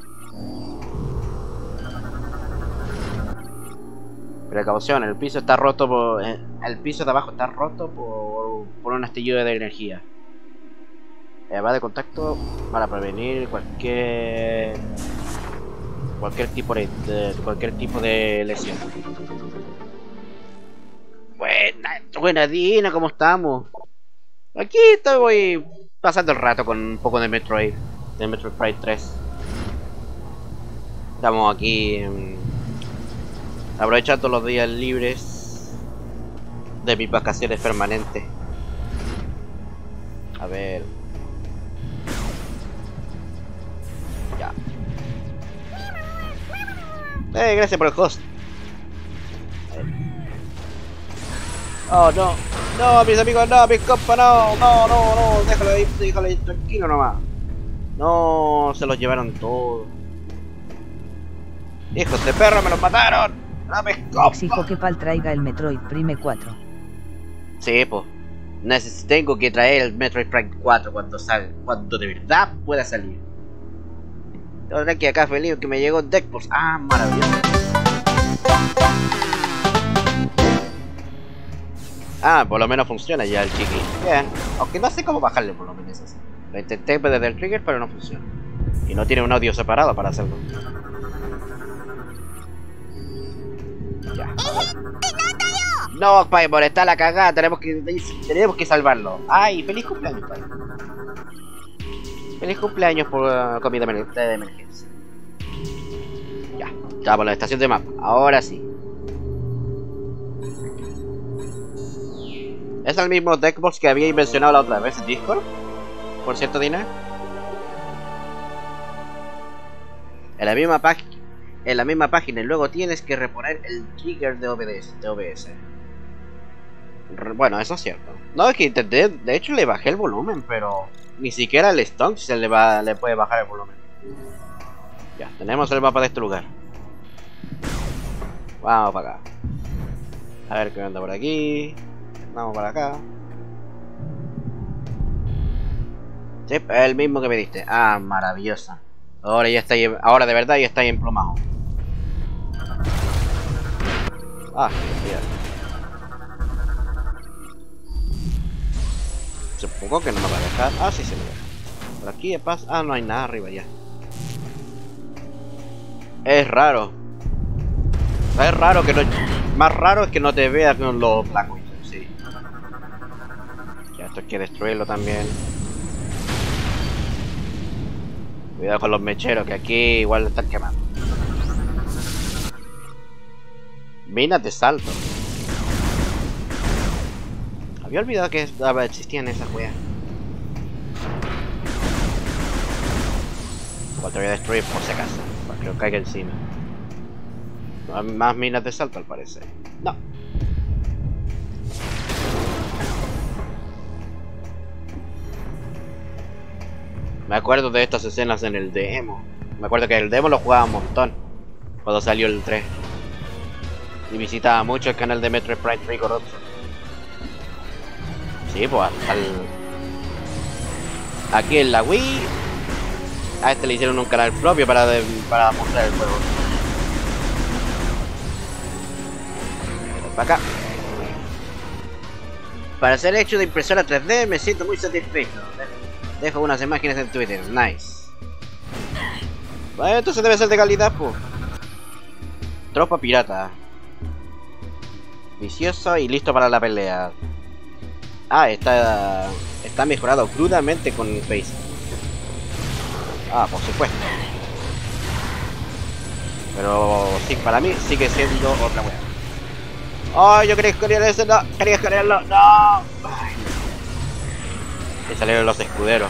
Precaución, el piso está roto por... El piso de abajo está roto por, por un estallido de energía. Eh, va de contacto para prevenir cualquier... Cualquier tipo de, de cualquier tipo de lesión. Buena, buena Dina, ¿cómo estamos? Aquí estoy pasando el rato con un poco de Metroid, de Metroid Prime tres. Estamos aquí um, aprovechando los días libres de mis vacaciones permanentes. A ver. Ya. Eh, gracias por el host. Oh, no. No, mis amigos, no, mis compas, no. No, no, no. Déjalo ahí, déjalo ahí tranquilo nomás. No, se los llevaron todos. Hijos de perro, me los mataron. No, mis compas. Exijo que Pal traiga el Metroid Prime cuatro. Sí, pues. Necesito, tengo que traer el Metroid Prime cuatro cuando salga, cuando de verdad pueda salir. Tengo aquí acá feliz que me llegó Deckbox. Ah, maravilloso. Ah, por lo menos funciona ya el chiqui. Bien, aunque no sé cómo bajarle por lo menos así. Lo intenté desde el trigger, pero no funciona. Y no tiene un audio separado para hacerlo. Ya. No, Paimon, está la cagada. Tenemos que, tenemos que salvarlo. Ay, feliz cumpleaños, Paimon. Feliz cumpleaños por uh, comida de emergencia. Ya, ya por la estación de mapa. Ahora sí. ¿Es el mismo Deckbox que había mencionado la otra vez en Discord? Por cierto, Dina. En la misma página. En la misma página y luego tienes que reponer el trigger de O B S. De O B S. Bueno, eso es cierto. No, es que intenté. De hecho, le bajé el volumen, pero ni siquiera el Stonk se le va, le puede bajar el volumen. Ya, tenemos el mapa de este lugar. Vamos para acá. A ver qué anda por aquí. Vamos para acá. Sí, el mismo que me diste. Ah, maravillosa. Ahora ya está ahí, ahora de verdad ya está ahí emplumado. Ah, bien. Supongo que no me va a dejar. Ah, sí se me deja. Por aquí de paz. Ah, no hay nada arriba ya. Es raro. Es raro que no. Más raro es que no te veas con los blancos. Sí. Ya, esto hay que destruirlo también. Cuidado con los mecheros, que aquí igual lo están quemando. Minas de salto. Había olvidado que existían esas weas. Igual te voy a destruir por si acaso, para que no caiga encima. Más minas de salto al parecer. No. Me acuerdo de estas escenas en el demo. Me acuerdo que el demo lo jugaba un montón cuando salió el tres. Y visitaba mucho el canal de Metroid Prime tres Gorozo. Sí, pues al... aquí en la Wii a este le hicieron un canal propio para, de... para mostrar el juego. Para acá. Para ser hecho de impresora tres D me siento muy satisfecho. Dejo unas imágenes en Twitter, nice. Bueno, entonces debe ser de calidad, pues. Tropa pirata. Vicioso y listo para la pelea. Ah, está, está mejorado crudamente con el Face. Ah, por supuesto. Pero sí, para mí sigue siendo otra wea. ¡Oh, yo quería escorear eso! ¡No! ¡Quería escorearlo! ¡No! Ay. Me salieron los escuderos.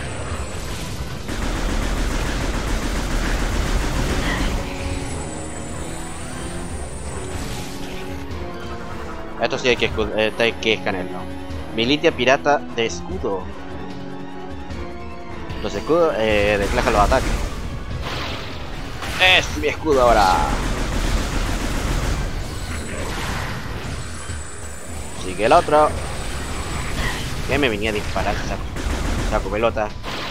Esto sí hay que, eh, hay que escanearlo. Militia pirata de escudo. Los escudos eh, declaran los ataques. Es mi escudo ahora. Sigue el otro. Que me venía a disparar, saco, saco pelota.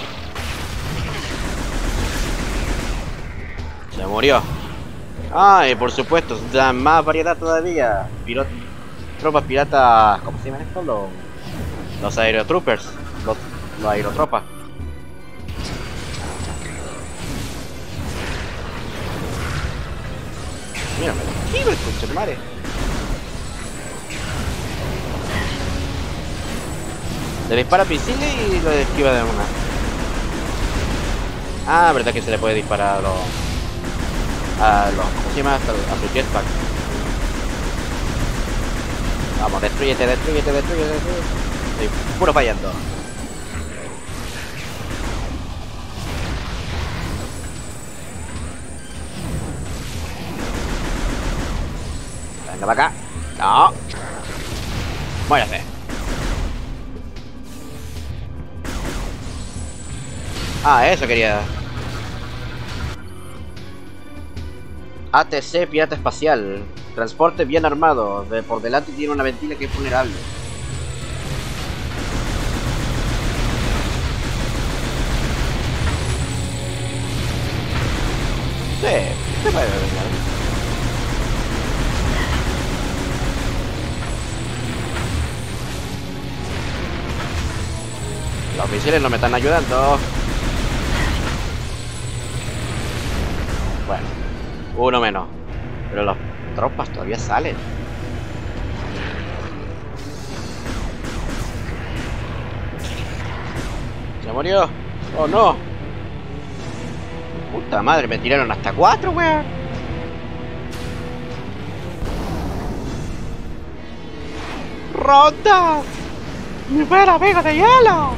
Se murió. Ah, y por supuesto, da más variedad todavía. Pirot tropas piratas. ¿Cómo se llaman estos? Los, los aerotroopers. Los, los aerotropas. Mira, me lo escucho, tu madre. Le dispara misiles y lo esquiva de una. Ah, verdad que se le puede disparar a los. A los. ¿Cómo se llama? A su jetpack. Vamos, destruyete, destruyete, destruyete, destruyete. Estoy puro fallando. Venga para acá. No. Muérase. Ah, eso quería. A T C Pirata Espacial. Transporte bien armado. De por delante tiene una ventila que es vulnerable. Sí, se puede ver. Los misiles no me están ayudando. Bueno, uno menos. Pero las tropas todavía salen. ¿Se murió? ¡Oh, no! Puta madre, me tiraron hasta cuatro, weón. ¡Ronda! ¡Mi pera pega de hielo!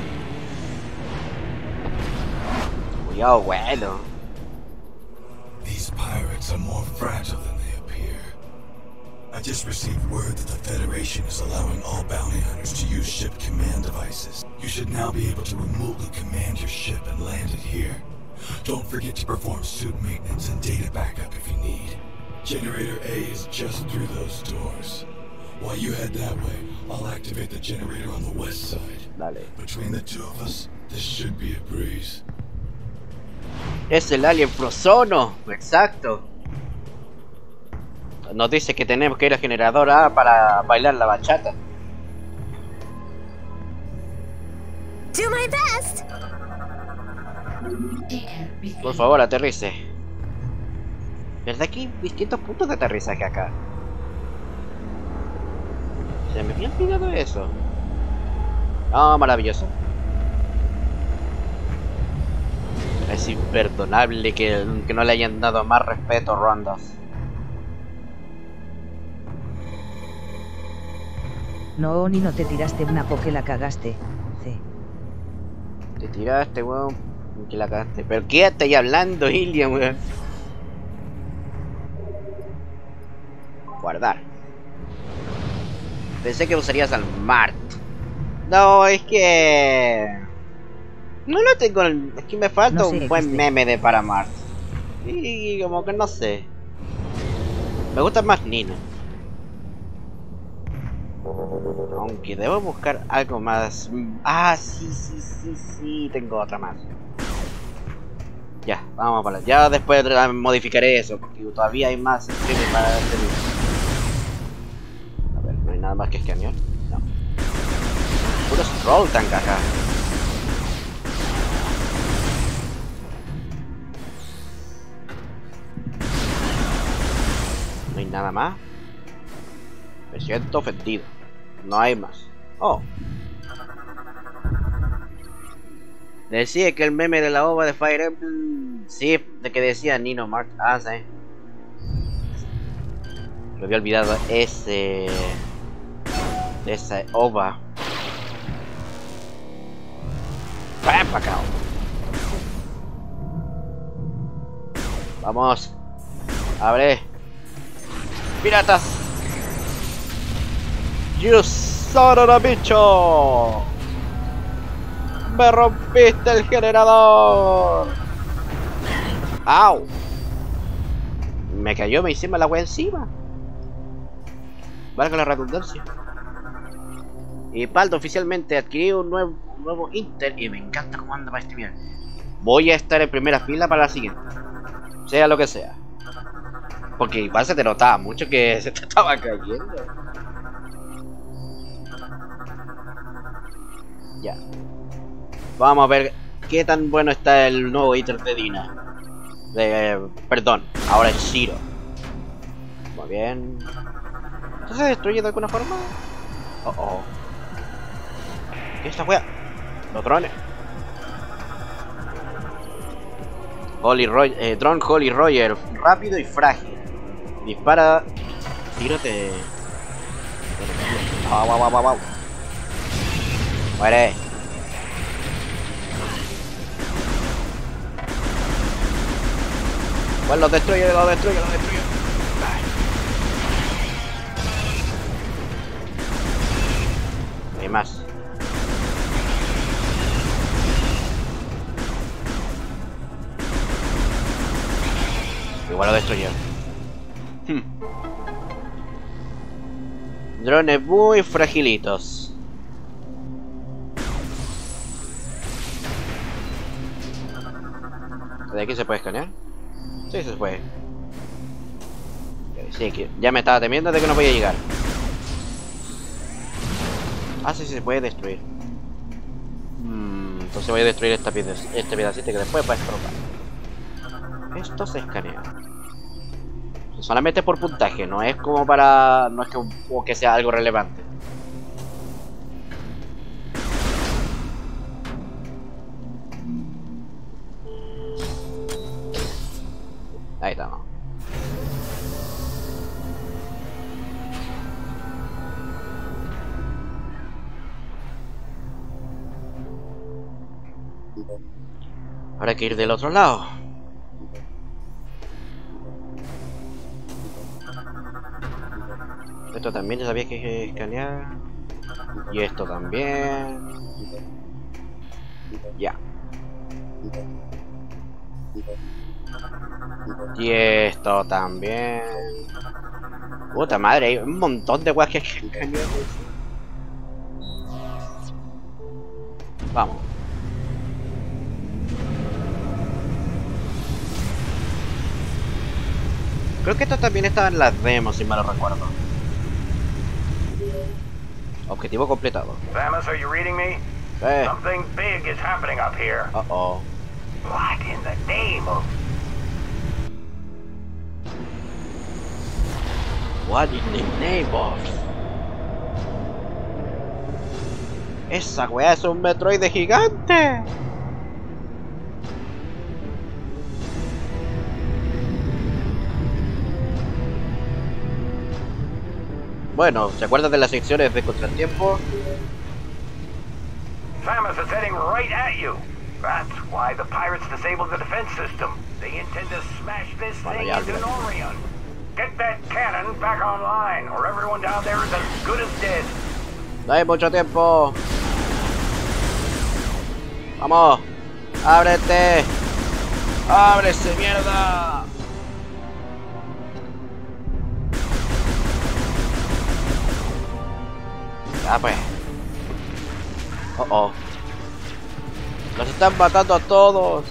Cuidado, bueno. These pirates are more fragile than they appear. I just received word that the Federation is allowing all bounty hunters to use ship command devices. You should now be able to remotely command your ship and land it here. Don't forget to perform suit maintenance and data backup if you need. Generator A is just through those doors. While you head that way, I'll activate the generator on the west side. Dale. Between the two of us, this should be a breeze. Es el alien Frozono, exacto. Nos dice que tenemos que ir al generador A para bailar la bachata. Do my best. Por favor, aterrice. ¿Verdad que hay distintos puntos de aterrizaje acá? Se me había olvidado eso. Ah, oh, maravilloso. Es imperdonable que, que no le hayan dado más respeto a Rondas. No, Oni, no te tiraste una poke, la cagaste. Sí. Te tiraste, weón. Que la cagaste. ¿Pero qué estáis hablando, Ilian, weón? Guardar. Pensé que usarías al Mart. No, es que... No lo tengo... Es que me falta no sé, un buen meme de para Mart. Y como que no sé. Me gusta más Nino. Aunque debo buscar algo más... Ah, sí, sí, sí, sí. Tengo otra más. Ya, vamos para allá. Ya después modificaré eso. Porque todavía hay más streaming para este video. A ver, no hay nada más que escanear. No. Puro scroll tank acá. No hay nada más. Me siento ofendido. No hay más. Oh. Decía que el meme de la ova de Fire Emblem... Sí, de que decía Nino Mark. Ah, sí. Lo había olvidado. Ese... Esa ova. ¡Ven para acá! Vamos. Abre. ¡Piratas! ¡You son of a bicho! ¡Me rompiste el generador! ¡Au! Me cayó me encima la wea encima. Valga la redundancia. Y Paldo oficialmente adquirió un nuevo, un nuevo Inter y me encanta cómo anda para este mierda. Voy a estar en primera fila para la siguiente. Sea lo que sea. Porque igual se te notaba mucho que se te estaba cayendo. Ya. Vamos a ver qué tan bueno está el nuevo Inter de Dina. De, perdón, ahora es Shiro. Muy bien. ¿Esto se destruye de alguna forma? Oh, oh. ¿Qué es esta wea? Los drones. Holy Roger, eh, Drone Holy Roger, rápido y frágil. Dispara. Tírate. Wow, wow, wow, wow, wow. Muere. Bueno, los destruye, los destruye, los destruye. Hay más. Igual lo destruyó. Hmm. Drones muy fragilitos. ¿De aquí se puede escanear? Sí, se puede. Sí, que ya me estaba temiendo de que no podía llegar. Ah, sí, sí, se puede destruir. Hmm, entonces voy a destruir esta pieza, este pedacito que después va a explotar. Esto se escanea. Solamente por puntaje, no es como para... No es que, o que sea algo relevante. Ahí estamos. Ahora hay que ir del otro lado. Esto también ya sabía que escanear. Y esto también. Ya. Y esto también. Puta madre, hay un montón de weas que hay que escanear. Vamos. Creo que esto también estaba en las demos, si mal no recuerdo. Objetivo completado. Samus, are you reading me? Sí. Something big is happening up here. Uh oh. What in the name of... What in the name of... Esa weá es un Metroid gigante. Bueno, ¿se acuerdan de las secciones de contratiempo? Samus is heading right at you. That's why the pirates disabled the defense system. They intend to smash this thing into Norion. Get that cannon back online, or everyone down there is as good as dead. No hay mucho tiempo. Vamos. Ábrete. Ábrese, mierda. Ya pues. Oh oh. Nos están matando a todos.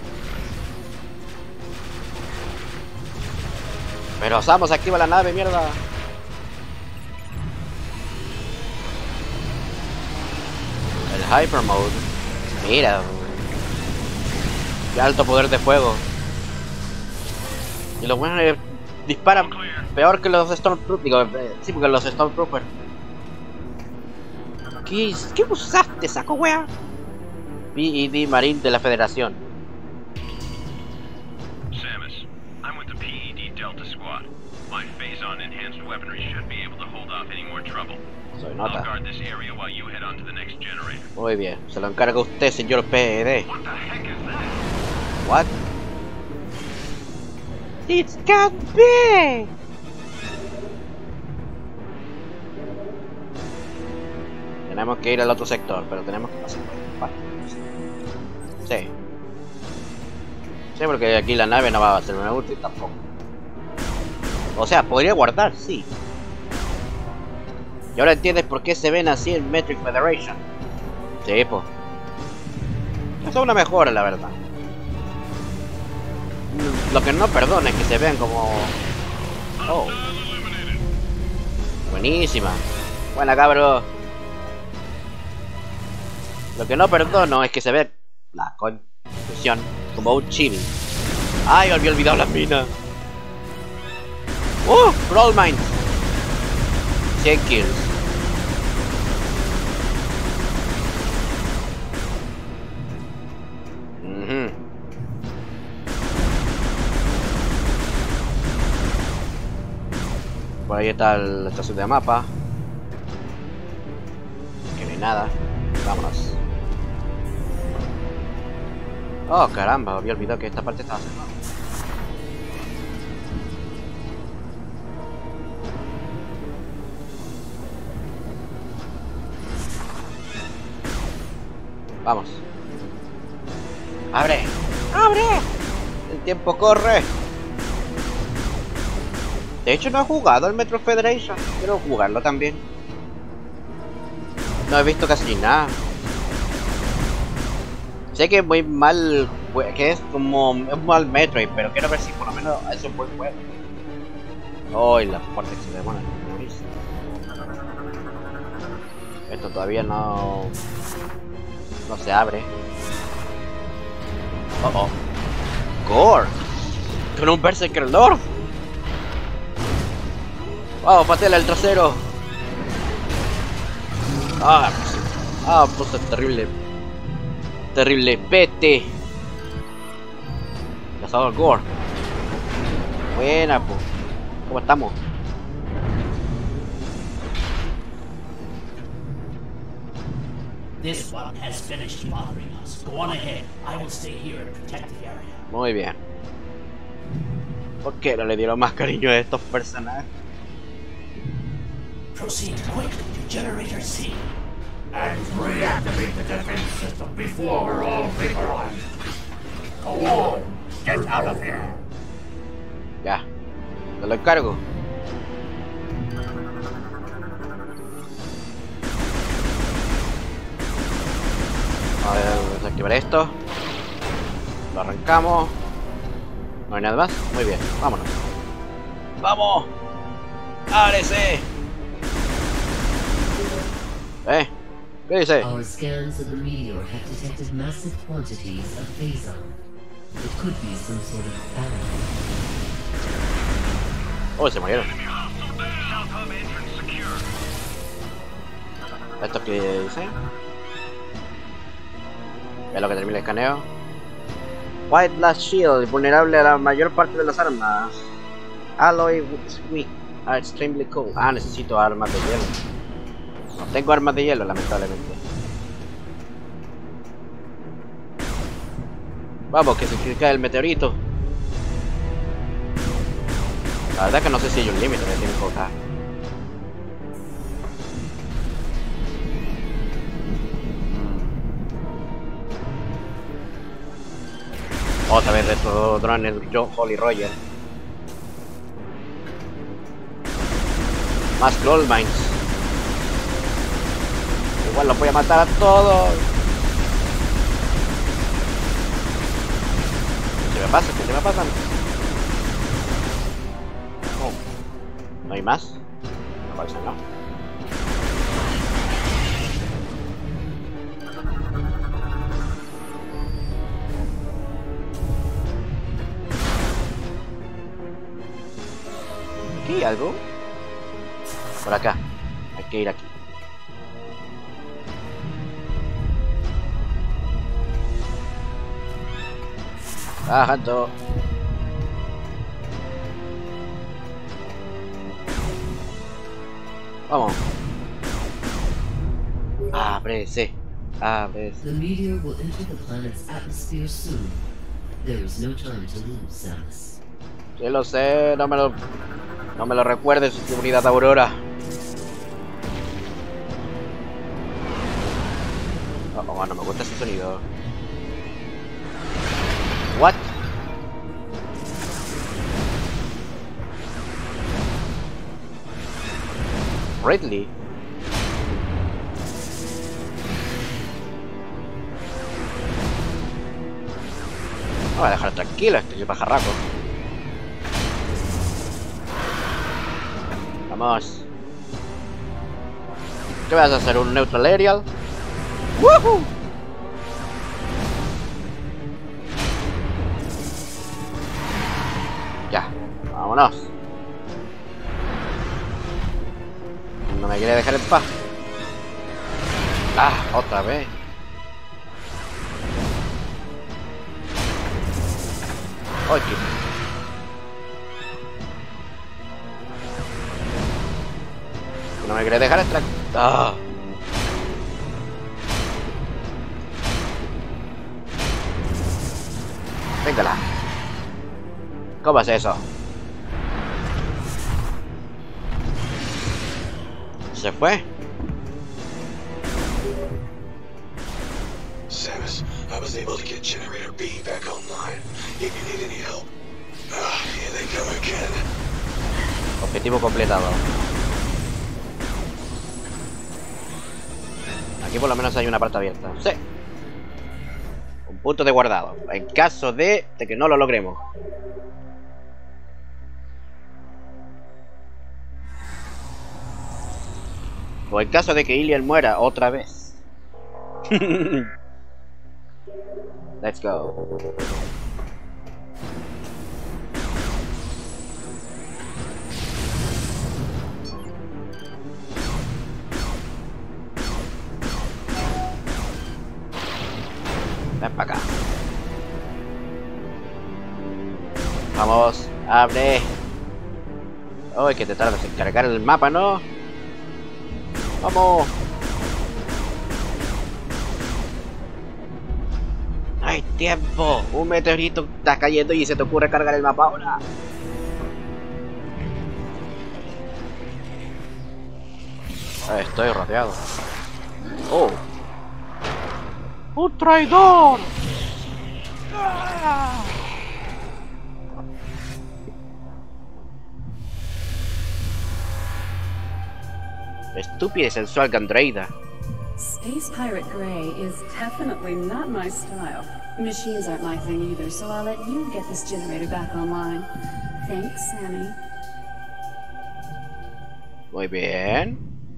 Pero Samus, activa la nave, mierda. El Hyper Mode. Mira. Qué alto poder de fuego. Y los buenos eh, disparan Peor que los Stormtroopers. Digo, eh, sí, porque los Stormtroopers. ¿Qué, ¿Qué usaste, saco wea? P E D Marine de la Federación. Samus, I'm with the P E D Delta Squad. My phase-on enhanced weaponry should be able to hold off any more trouble. Soy nota. I'll guard this area while you head on to the next generator. Muy bien, se lo encarga usted, señor P E D. What the heck is that? What? It's got big. Tenemos que ir al otro sector, pero tenemos que pasar por aquí. Sí. Sí, porque aquí la nave no va a ser una útil tampoco. O sea, podría guardar, sí. Y ahora entiendes por qué se ven así en Metric Federation. Sí, pues. Eso es una mejora, la verdad. Lo que no perdono es que se vean como... Oh. Buenísima. Buena, cabrón. Lo que no perdono es que se ve la construcción como un chibi. Ay, me había olvidado las minas. Uh, Brawl Mines. cien kills. Uh-huh. Por ahí está la estación de mapa. Que no hay nada. Vámonos. Oh, caramba, había olvidado que esta parte estaba cerrada. Vamos. ¡Abre! ¡Abre! El tiempo corre. De hecho, no he jugado el Metro Federation. Quiero jugarlo también. No he visto casi nada. Sé que es muy mal, que es como es mal Metroid, pero quiero ver si por lo menos es un buen juego. Oh, y la parte que se demora. Esto todavía no no se abre. Oh oh. Gore. Con un Berserker Lord. Wow, patela el trasero. Ah, ah, pues es terrible. Terrible pete. Cazador Gore. Buena, pues. ¿Cómo estamos? This one has finished bothering us. Go on ahead. I will stay here and protect the area. Muy bien. ¿Por qué no le dieron más cariño a estos personajes? Proceed quick to generator C. And reactivate the defense system before we're all vaporized. Go on, get out of here. Ya, te lo encargo. A ver, vamos a activar esto. Lo arrancamos. No hay nada más. Muy bien, vámonos. ¡Vamos! ¡Ábrese! ¿Eh? ¿Qué dice? Our scans of the meteor have detected massive quantities of phazon. It could be some sort of battle. Oh, se murieron. ¿Esto qué dice? Es lo que termina el escaneo. White Blast Shield, vulnerable a la mayor parte de las armas. Alloy Weak, are extremely cool. Ah, necesito armas de hielo. No tengo armas de hielo, lamentablemente. Vamos, que se cae el meteorito. La verdad que no sé si hay un límite de tiempo acá. Otra vez de estos drones, John, Holly Roger. Más Gold Mines. Igual los voy a matar a todos. ¿Qué me pasa? ¿Qué me pasan? Oh. ¿No hay más? No parece, no. ¿Qué ¿Hay algo? Por acá. Hay que ir aquí. Bajando. Vamos. Ábrese. Ábrese. The meteor will enter the planet's atmosphere soon. There is no time to lose, Samus. Sí lo sé, no me lo... No me lo recuerdes, unidad Aurora. Oh, oh, no me gusta ese sonido. What? Ridley. No voy a dejar tranquilo este pajarraco. Vamos. ¿Qué vas a hacer? ¿Un neutral aerial? ¡Woohoo! Ya, vámonos. No me quiere dejar en paz. Ah, otra vez. Oye. No me quiere dejar entrar. Ah. Véngala. ¿Cómo es eso? ¿Se fue? Samus, I was able to get Generator B back online. If you need any help. Ah, here they come again. Objetivo completado. Aquí por lo menos hay una parte abierta. Sí. Un punto de guardado. En caso de, de que no lo logremos. O en caso de que Ilian muera otra vez. Let's go. Ven para acá. Vamos, abre. Ay, que te tardas en cargar el mapa, ¿no? Vamos. No hay tiempo. Un meteorito está cayendo y se te ocurre cargar el mapa ahora. Estoy rodeado. Oh. ¡Un traidor! ¡Ah! Estúpida y sensual Gandreida. Space Pirate Grey is definitely not my style. Machines aren't my thing either, so I'll let you get this generator back online. Thanks, Sammy. Muy bien.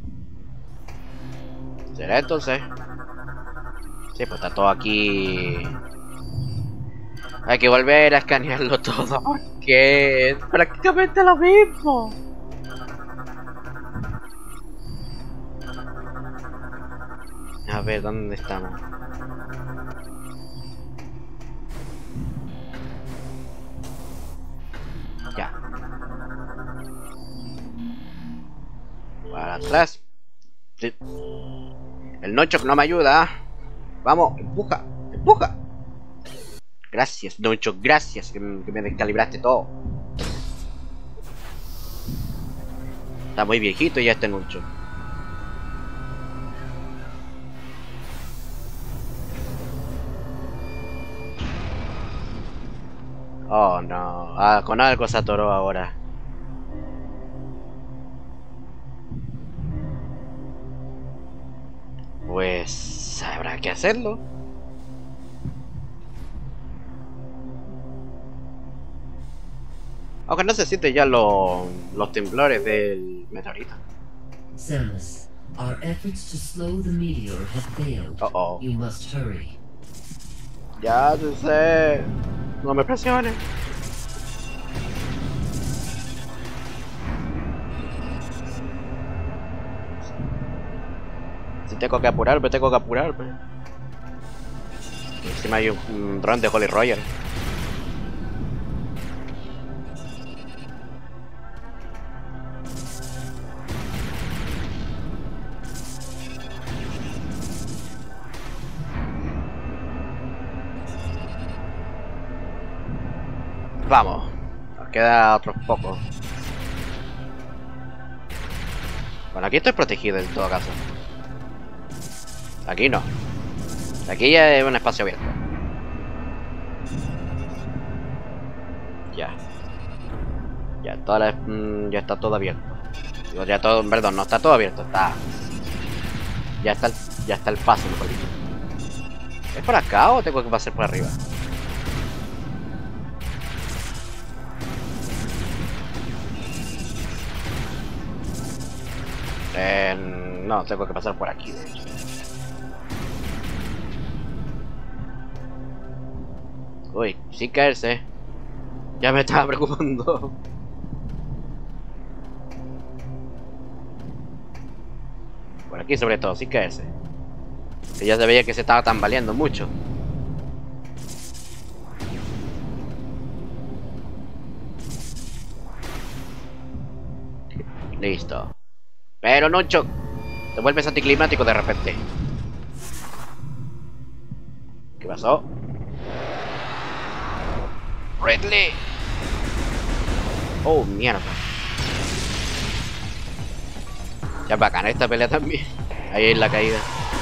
¿Será entonces? Sí, pues está todo aquí. Hay que volver a escanearlo todo porque es prácticamente lo mismo. A ver, ¿dónde estamos? Ya. Para atrás. Sí. El Nunchuk no me ayuda. Vamos, empuja, empuja. Gracias, Nunchuk, gracias que me, que me descalibraste todo. Está muy viejito ya este Nunchuk. Oh no, ah, con algo se atoró ahora. Pues habrá que hacerlo. Aunque no se sienten ya los, los temblores del meteorito. Samus, our efforts to slow the meteor have failed. Uh oh. You must hurry. Ya yo sé. No me presiones. Si tengo que apurarme, tengo que apurarme. Encima hay un, un dron de Holy Roger. Vamos, nos queda otros pocos. Bueno, aquí estoy protegido en todo caso. Aquí no. Aquí ya es un espacio abierto. Ya. Ya, toda la, mmm, ya está todo abierto. Digo, ya todo, perdón, no está todo abierto, está. Ya está el, ya está el paso, mejor dicho. ¿Es por acá o tengo que pasar por arriba? Eh, no, tengo que pasar por aquí, de hecho. Uy, sin caerse. Ya me estaba preocupando. Por aquí sobre todo, sin caerse. Que ya se veía que se estaba tambaleando mucho. Listo. Pero no, Choc, te vuelves anticlimático de repente. ¿Qué pasó? Ridley. Oh, mierda. Ya es bacana esta pelea también. Ahí es la caída.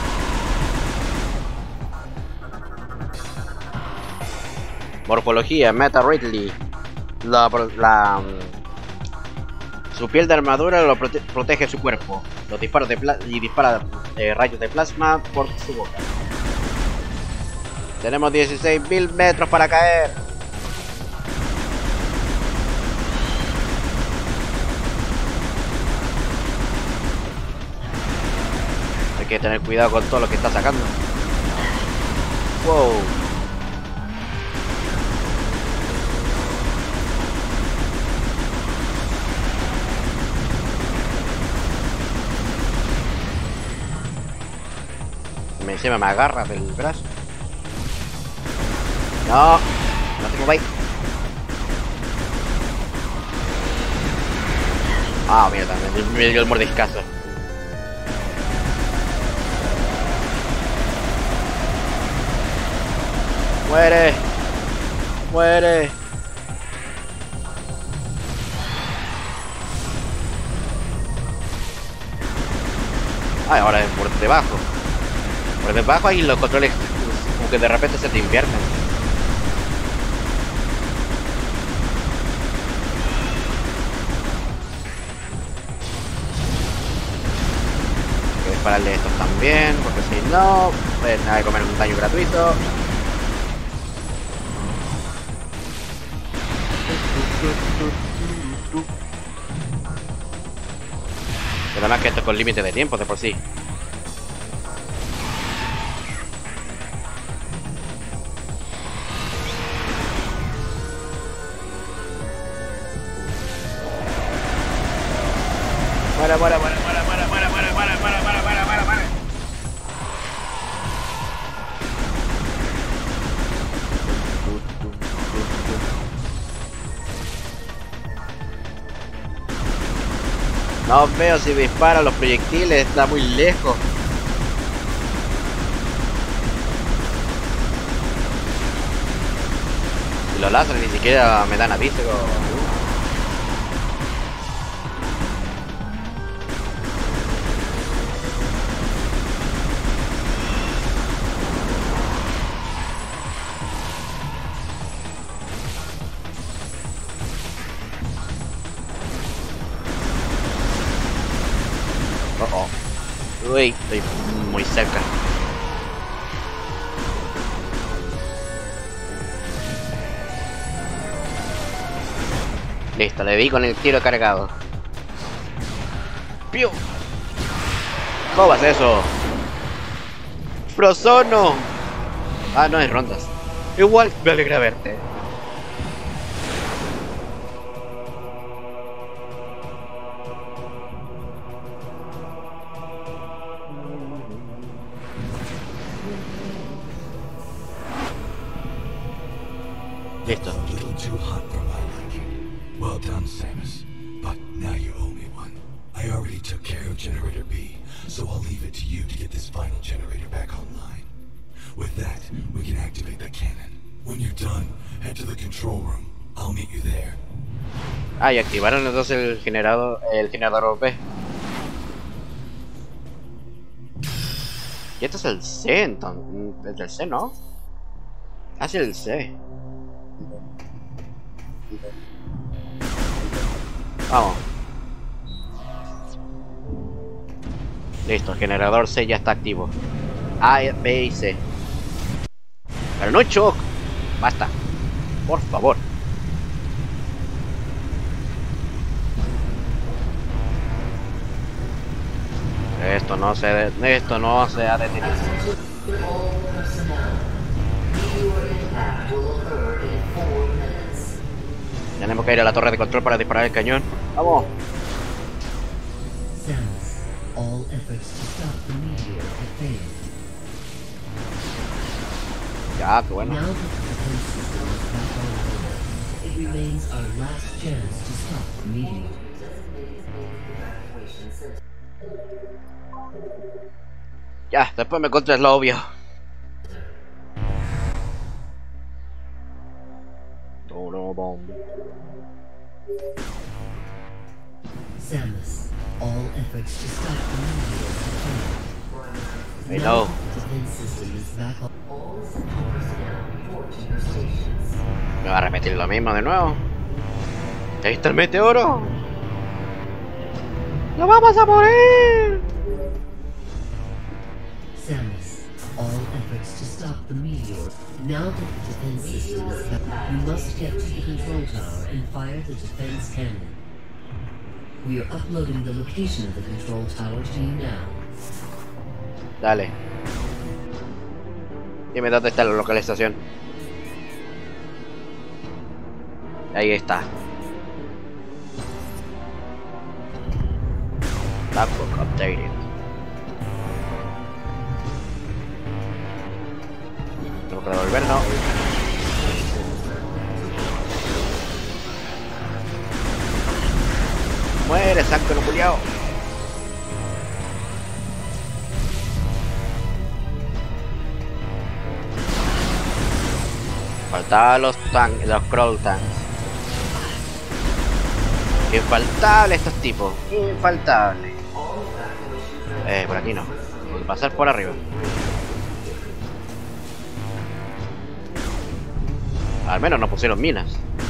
Morfología, Meta Ridley. La... la Su piel de armadura lo prote protege su cuerpo. Los disparos de pla y dispara eh, rayos de plasma por su boca. Tenemos dieciséis mil metros para caer. Hay que tener cuidado con todo lo que está sacando. Wow. Encima me agarra del brazo. No, no tengo bait. Ah, mierda, me, me dio el mordiscazo. Muere. Muere. Ah, ahora es por debajo. Por debajo ahí los controles como que de repente se te invierten. Hay que dispararle estos también, porque si no, pues nada de comer un daño gratuito. Pero además que esto es con límite de tiempo de por sí. Muera, muera, muera, muera, muera, muera, muera, muera, muera, muera, muera, muera, muera. No veo si dispara los proyectiles, está muy lejos. Y los láseres ni siquiera me dan aviso. Uy, estoy muy cerca. Listo, le di con el tiro cargado. ¡Piu! ¿Cómo vas eso? ¡Frozono! Ah, no es rondas. Igual me alegra verte. Listo. A little too hot for my liking. Well done, Samus. But now you owe me one. I already took care of Generator B, so I'll leave it to you to get this final generator back online. With that, we can activate the cannon. When you're done, head to the control room. I'll meet you there. Ah, y activaron entonces el generador, el generador O P. Y este es el C, entonces. Es del C, ¿no? Ah, sí, el C. Vamos. Listo, el generador C ya está activo. A, B y C. Pero no choc. Basta. Por favor. Esto no se de esto no se ha detenido. Tenemos que ir a la torre de control para disparar el cañón. ¡Vamos! All efforts to stop the meteor have failed. Ya, qué bueno. Now that the defense system is back online, it remains our last chance to stop the meteor. Ya, después me encuentras lo obvio. Samus, all efforts to stop the meteor have failed. I know. The defense system is back on. All personnel report to your stations. Me va a repetir lo mismo de nuevo. Ahí está el meteoro. ¡Lo vamos a morir! Samus, all efforts to stop the meteor. Now that the defense system is back, you must get to the control tower and fire the defense cannon. We are uploading the location of the control tower to you now. Dale. Dime dónde está la localización. Ahí está. Logbook updated. Tengo que devolverlo. Muere, saco el culiao. Faltaban los tanks, los crawl tanks. Infaltable estos tipos, infaltable. Eh, por aquí no. Tengo que pasar por arriba. Al menos no pusieron minas.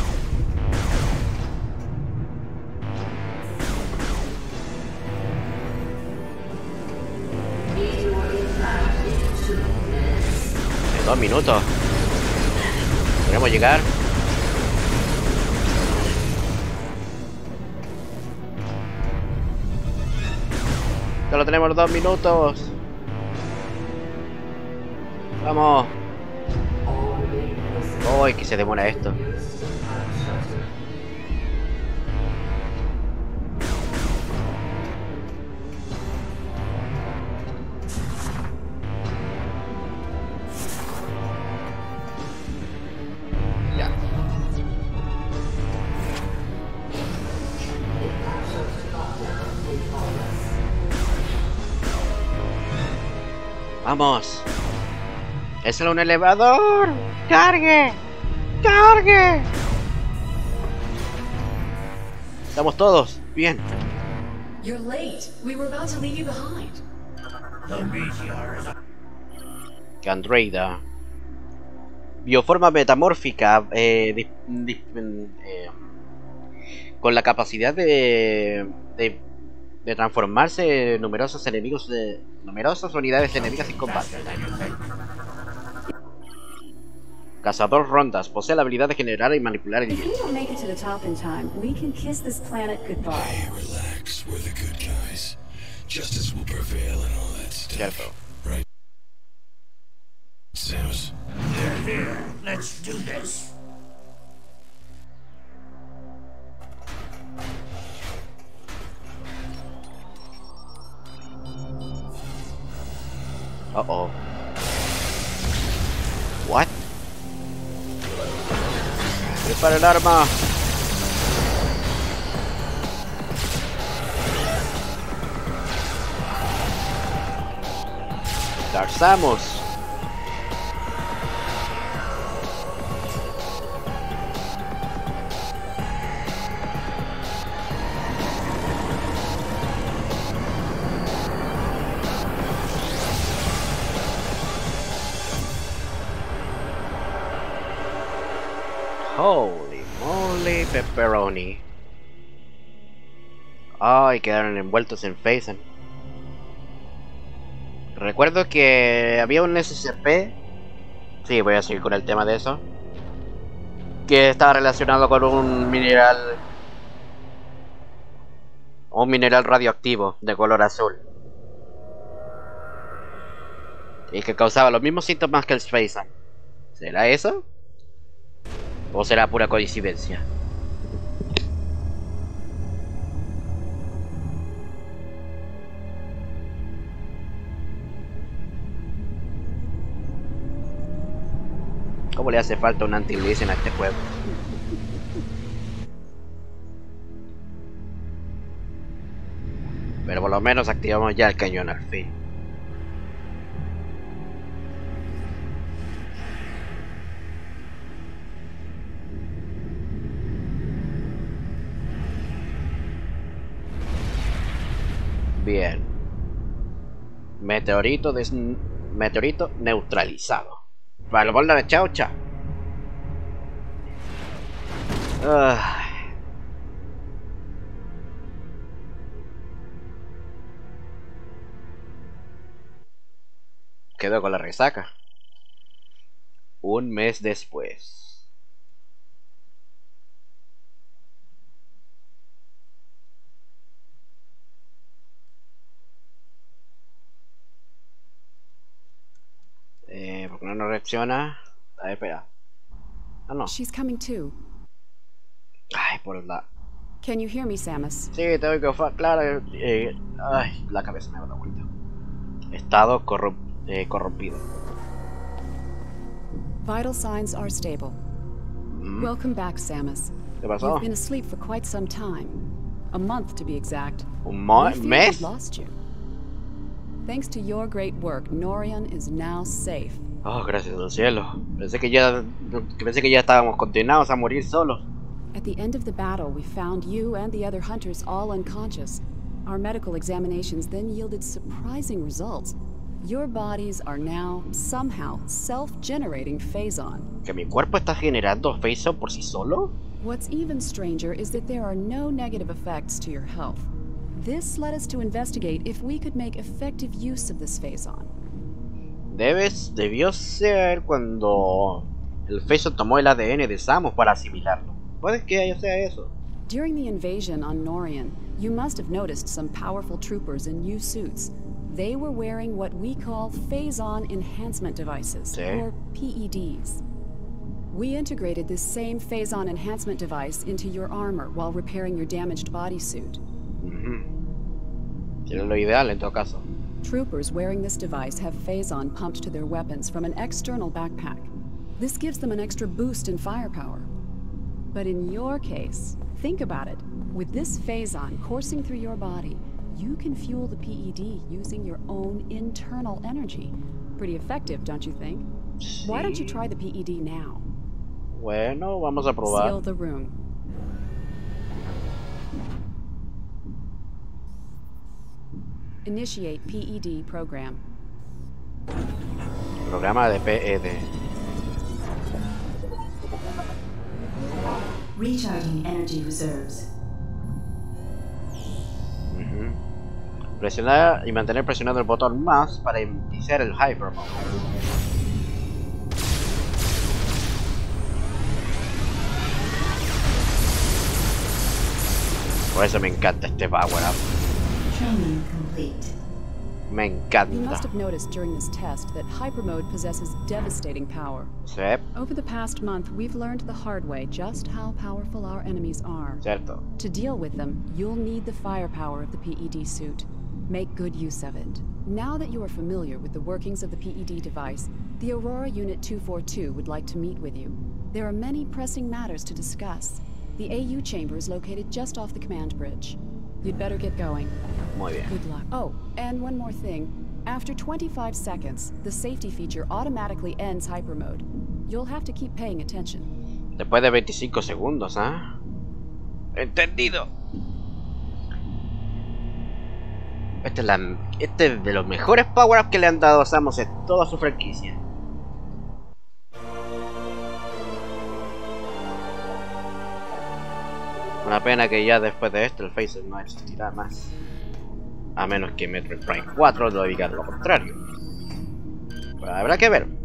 En dos minutos. ¿Podemos llegar? Solo tenemos dos minutos. Vamos. Uy, que se demora esto. Ya. Vamos. Es un elevador. ¡Cargue! ¡Cargue! Estamos todos. Bien. You're late. We were about to leave you behind. The meteor is a... Andreida. Bioforma metamórfica eh, di, di, eh, con la capacidad de, de, de transformarse en numerosos enemigos de numerosas unidades enemigas en combate. Cazador rondas. Posee la habilidad de generar y manipular If we heridas. don't make it to the top in time, we can kiss this planet goodbye. Hey, relax. We're the good guys. Justice will prevail and all that stuff. Cierto. Right? Samus. They're here. Let's do this. Uh oh. What? Dispara el arma. Dark Samus. Holy moly pepperoni. Ay, quedaron envueltos en Phazon. Recuerdo que había un S C P. Sí, voy a seguir con el tema de eso. Que estaba relacionado con un mineral. Un mineral radioactivo de color azul. Y que causaba los mismos síntomas que el Phazon. ¿Será eso? ¿O será pura coincidencia? ¿Cómo le hace falta un anti-glisten a este juego? Pero por lo menos activamos ya el cañón al fin. Bien. Meteorito des... Meteorito neutralizado. Vale, bola de chaucha. Uh. Quedó con la resaca. Un mes después. Eh, ¿por qué no nos reacciona? A ver, espera. Ah, no. She's coming too. Ay, por la... Can you hear me, Samus? Sí, te oigo, claro. Eh, ay, la cabeza me ha dado vuelta. Estado corru eh, corrompido. Vital signs are stable. Mm. Welcome back, Samus. ¿Qué pasó? You've been asleep for quite some time. A month, to be exact. ¿Un mes? Lost you. Thanks to your great work, Norian is now safe. Oh, gracias al cielo. Pensé que ya pensé que ya estábamos condenados a morir solos. At the end of the battle, we found you and the other hunters all unconscious. Our medical examinations then yielded surprising results. Your bodies are now somehow self-generating Phazon. ¿Que mi cuerpo está generando Phazon por sí solo? What's even stranger is that there are no negative effects to your health. This led us to investigate if we could make effective use of this Phazon. Debes, debió ser cuando el Phazon tomó el A D N de Samus para asimilarlo. Puede que sea eso. During the invasion on Norian, you must have noticed some powerful troopers in new suits. They were wearing what we call Phazon enhancement devices, sí. or P E Ds. We integrated this same Phazon enhancement device into your armor while repairing your damaged bodysuit. Mm-hmm. Sería lo ideal en todo caso. Troopers wearing this device have Phazon pumped to their weapons from an external backpack. This gives them an extra boost in firepower. But in your case, think about it. With this Phazon coursing through your body, you can fuel the P E D using your own internal energy. Pretty effective, don't you think? Sí. Why don't you try the P E D now? Bueno, vamos a probar. Seal the room. Initiate P E D program. Programa de P E D. Recharging energy reserves. Uh-huh. Presionar y mantener presionado el botón más para iniciar el Hyper Mode. Por eso me encanta este power up. Training complete. Me encanta. You must have noticed during this test that Hyper Mode possesses devastating power. Sí. Over the past month, we've learned the hard way just how powerful our enemies are. Cierto. To deal with them, you'll need the firepower of the P E D suit. Make good use of it. Now that you are familiar with the workings of the P E D device, the Aurora Unit two forty-two would like to meet with you. There are many pressing matters to discuss. The A U chamber is located just off the command bridge. You'd better get going. Muy bien. Good luck. Oh, and one more thing. After twenty-five seconds, the safety feature automatically ends hyper mode. You'll have to keep paying attention. Después de veinticinco segundos, ¿ah? ¿eh? Entendido. Este es, la, este es de los mejores power-ups que le han dado a Samus en toda su franquicia. Una pena que ya después de esto el Phaser no existirá más. A menos que Metroid Prime cuatro lo diga lo contrario. Pero habrá que ver.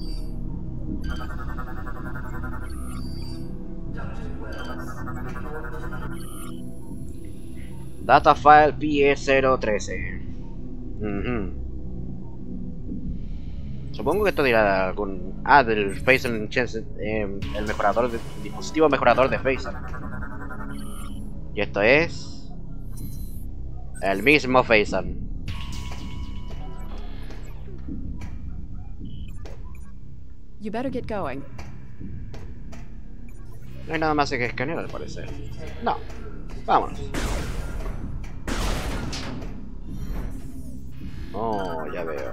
Data file P E cero trece. Uh-huh. Supongo que esto dirá algún... Ah, del Phaser Enhanced, eh, el mejorador de... el dispositivo mejorador de Phaser. Y esto es... el mismo Phaser. You better get going. No hay nada más que escanear al parecer. No. Vámonos. Oh, ya veo.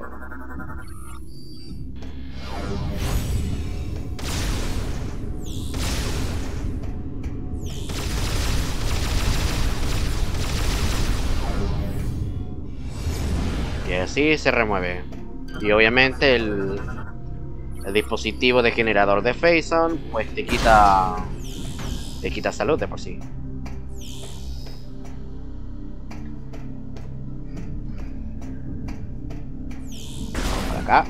Y así se remueve. Y obviamente el, el dispositivo de generador de Phaser pues te quita te quita salud de por sí. Por acá.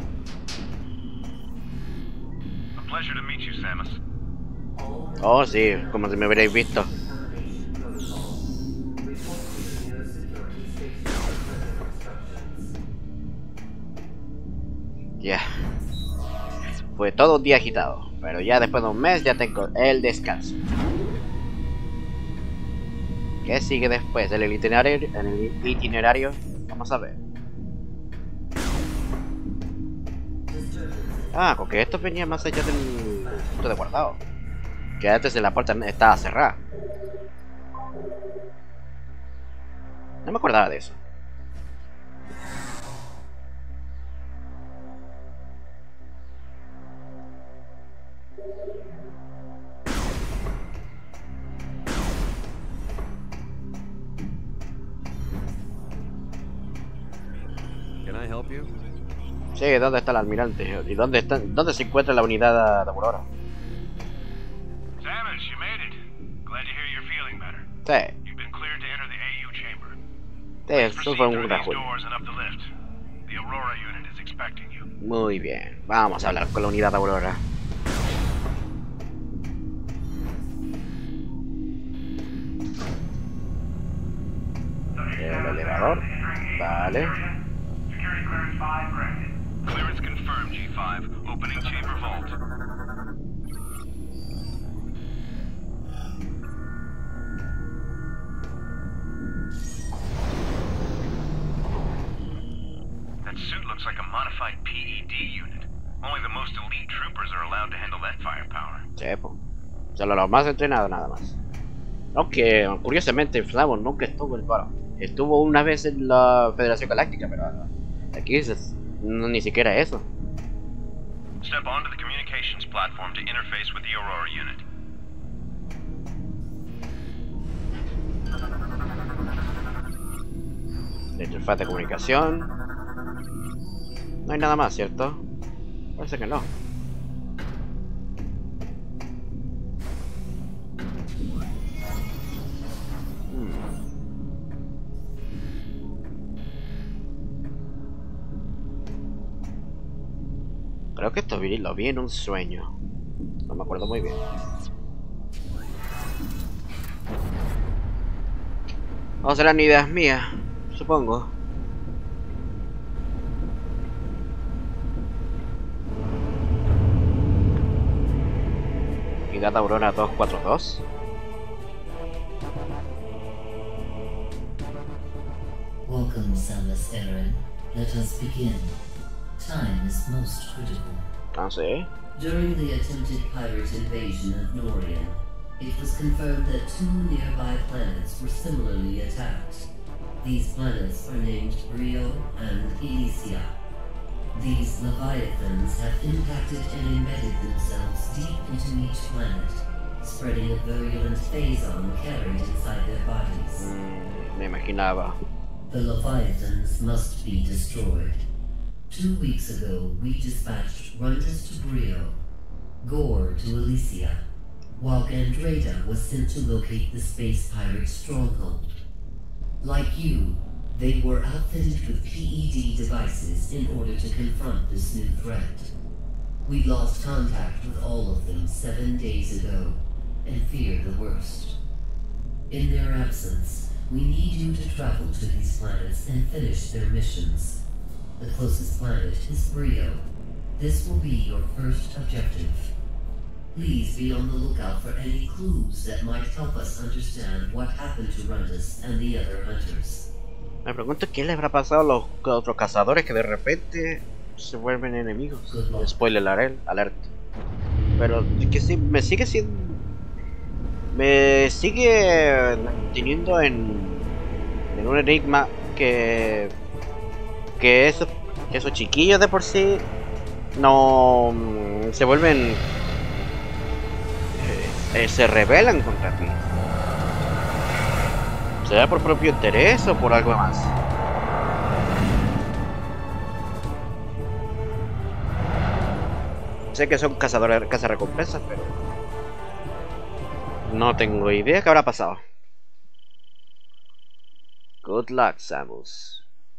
A pleasure to meet you, Samus. Oh sí, como si me hubierais visto. Ya. Yeah. Fue todo un día agitado, pero ya después de un mes ya tengo el descanso. ¿Qué sigue después? ¿En el itinerario? ¿En el itinerario? Vamos a ver. Ah, con que esto venía más allá del punto de guardado. Que antes de la puerta estaba cerrada. No me acordaba de eso. Can I help you? Sí, ¿dónde está el almirante? ¿Y dónde está, dónde se encuentra la unidad de Aurora? Samus, you made it. Glad to hear you're feeling better. Sí. You've been cleared to enter the A U chamber. Sí, eso fue un gran juego. The Aurora unit is expecting you. Muy bien, vamos a hablar con la unidad de Aurora. El elevador, vale. Clearance confirmed, G five. Opening chamber vault. That suit looks like a modified P E D unit. Only the most elite troopers are allowed to handle that firepower. Sí, pues. Solo los más entrenados nada más. Aunque, curiosamente, Samus nunca estuvo en paro. Estuvo una vez en la Federación Galáctica, pero aquí es, no, ni siquiera eso. Step onto the communications platform to interface with the Aurora unit. La interfaz de comunicación. No hay nada más, ¿cierto? Parece que no. Creo que esto vi, lo vi en un sueño. No me acuerdo muy bien. O serán ideas mías, supongo. Unidad Aurora dos cuatro dos. Welcome, Samus Aran. Let us begin. Time is most critical. Ah, sí. During the attempted pirate invasion of Norian, it was confirmed that two nearby planets were similarly attacked. These planets are named Brio and Elysia. These Leviathans have impacted and embedded themselves deep into each planet, spreading a virulent phazon carried inside their bodies. Mm, me imaginaba. The Leviathans must be destroyed. Two weeks ago, we dispatched Rundus to Brio, Gore to Elysia, while Gandreda was sent to locate the space pirate stronghold. Like you, they were outfitted with P E D devices in order to confront this new threat. We lost contact with all of them seven days ago, and fear the worst. In their absence, we need you to travel to these planets and finish their missions. The closest planet is Brio. This will be your first objective. Please be on the lookout for any clues that might help us understand what happened to Rundus and the other hunters. Me pregunto qué le habrá pasado a los otros cazadores que de repente se vuelven enemigos. Spoiler alert, alert. Pero es que sí, me sigue siendo... Me sigue teniendo en, en un enigma que... Que, eso, que esos chiquillos de por sí no... Se vuelven... Eh, se rebelan contra ti. ¿Será por propio interés o por algo más? Sé que son cazadores, cazarrecompensas, pero no tengo idea qué habrá pasado. Good luck, Samus.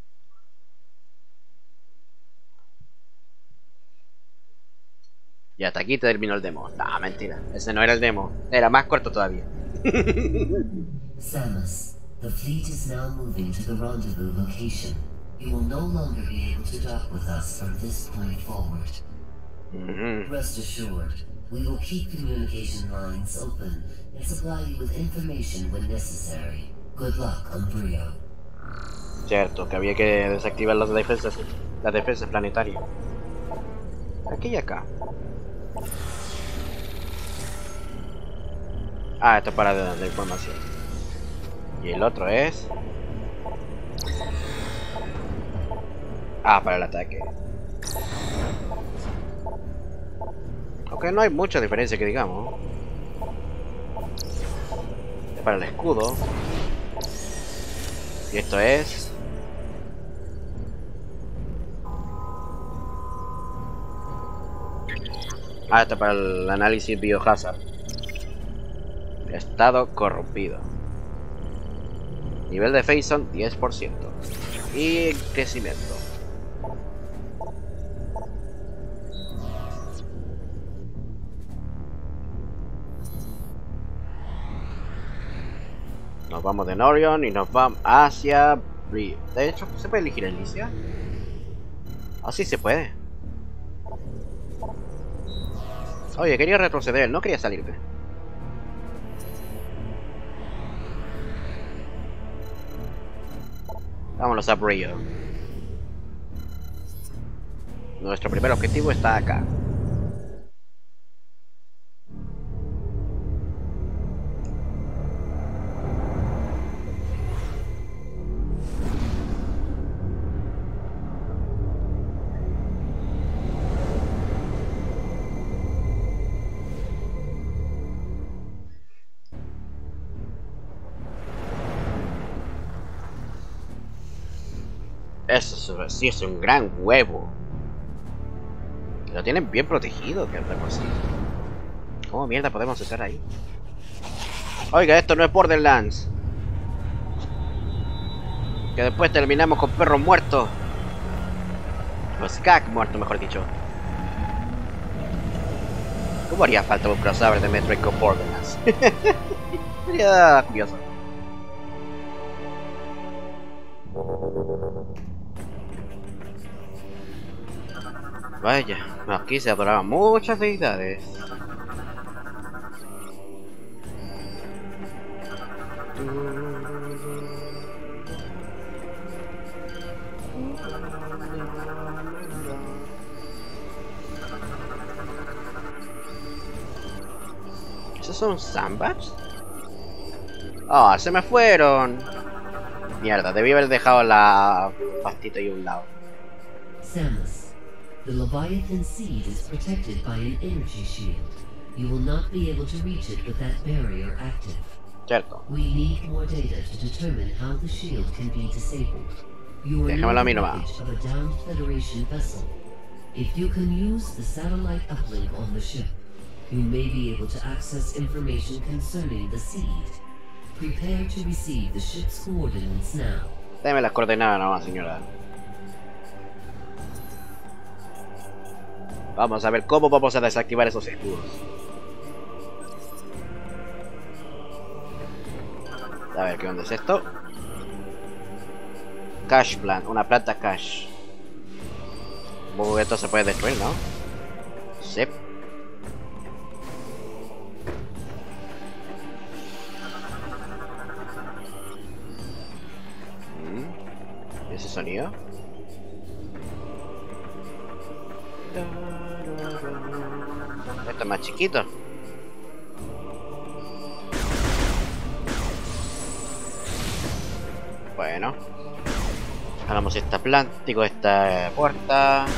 Y hasta aquí terminó el demo. No, mentira. Ese no era el demo. Era más corto todavía. Samus, the fleet is now moving to the rendezvous location. You will no longer be able to dock with us from this point forward. Mm-hmm. Rest assured, we will keep communication lines open and supply you with information when necessary. Good luck on Brio. Cierto, que había que desactivar las defensas, las defensas planetarias. Aquí y acá. Ah, esto es para la, la información. Y el otro es... Ah, para el ataque. Aunque no hay mucha diferencia que digamos. Es para el escudo. Y esto es... Ah, esto es para el análisis biohazard. Estado corrompido. Nivel de phazon diez por ciento. Y crecimiento. Nos vamos de Norion y nos vamos hacia Brio. De hecho, ¿se puede elegir Elysia? Así se puede. Oye, quería retroceder, no quería salirme. Vámonos a Brio. Nuestro primer objetivo está acá. Eso sí es un gran huevo. Lo tienen bien protegido, que por sí. ¿Cómo mierda podemos estar ahí? Oiga, esto no es Borderlands. Que después terminamos con perros muertos. O Skag muerto, mejor dicho. ¿Cómo haría falta un crossover de Metroid con Borderlands? Sería curioso. Vaya, aquí se adoraban muchas deidades. ¿Esos son sandbags? ¡Ah! ¡Oh, se me fueron! Mierda, debí haber dejado la pastita ahí a un lado. Samus, the Leviathan seed is protected by an energy shield. You will not be able to reach it with that barrier active. Cierto. We need more data to determine how the shield can be disabled. You are Déjamelo a mí near the nomás. wreckage of a downed Federation vessel. If you can use the satellite uplink on the ship, you may be able to access information concerning the seed. Prepare to receive the ship's coordinates now. Dame las coordenadas nomás, señora. Vamos a ver cómo vamos a desactivar esos escudos. A ver, ¿qué onda es esto? Cash plant, una planta cash. Supongo que esto se puede destruir, ¿no? Sí. ¿Y ese sonido? Esto es más chiquito. Bueno. Hagamos esta plántico, esta puerta.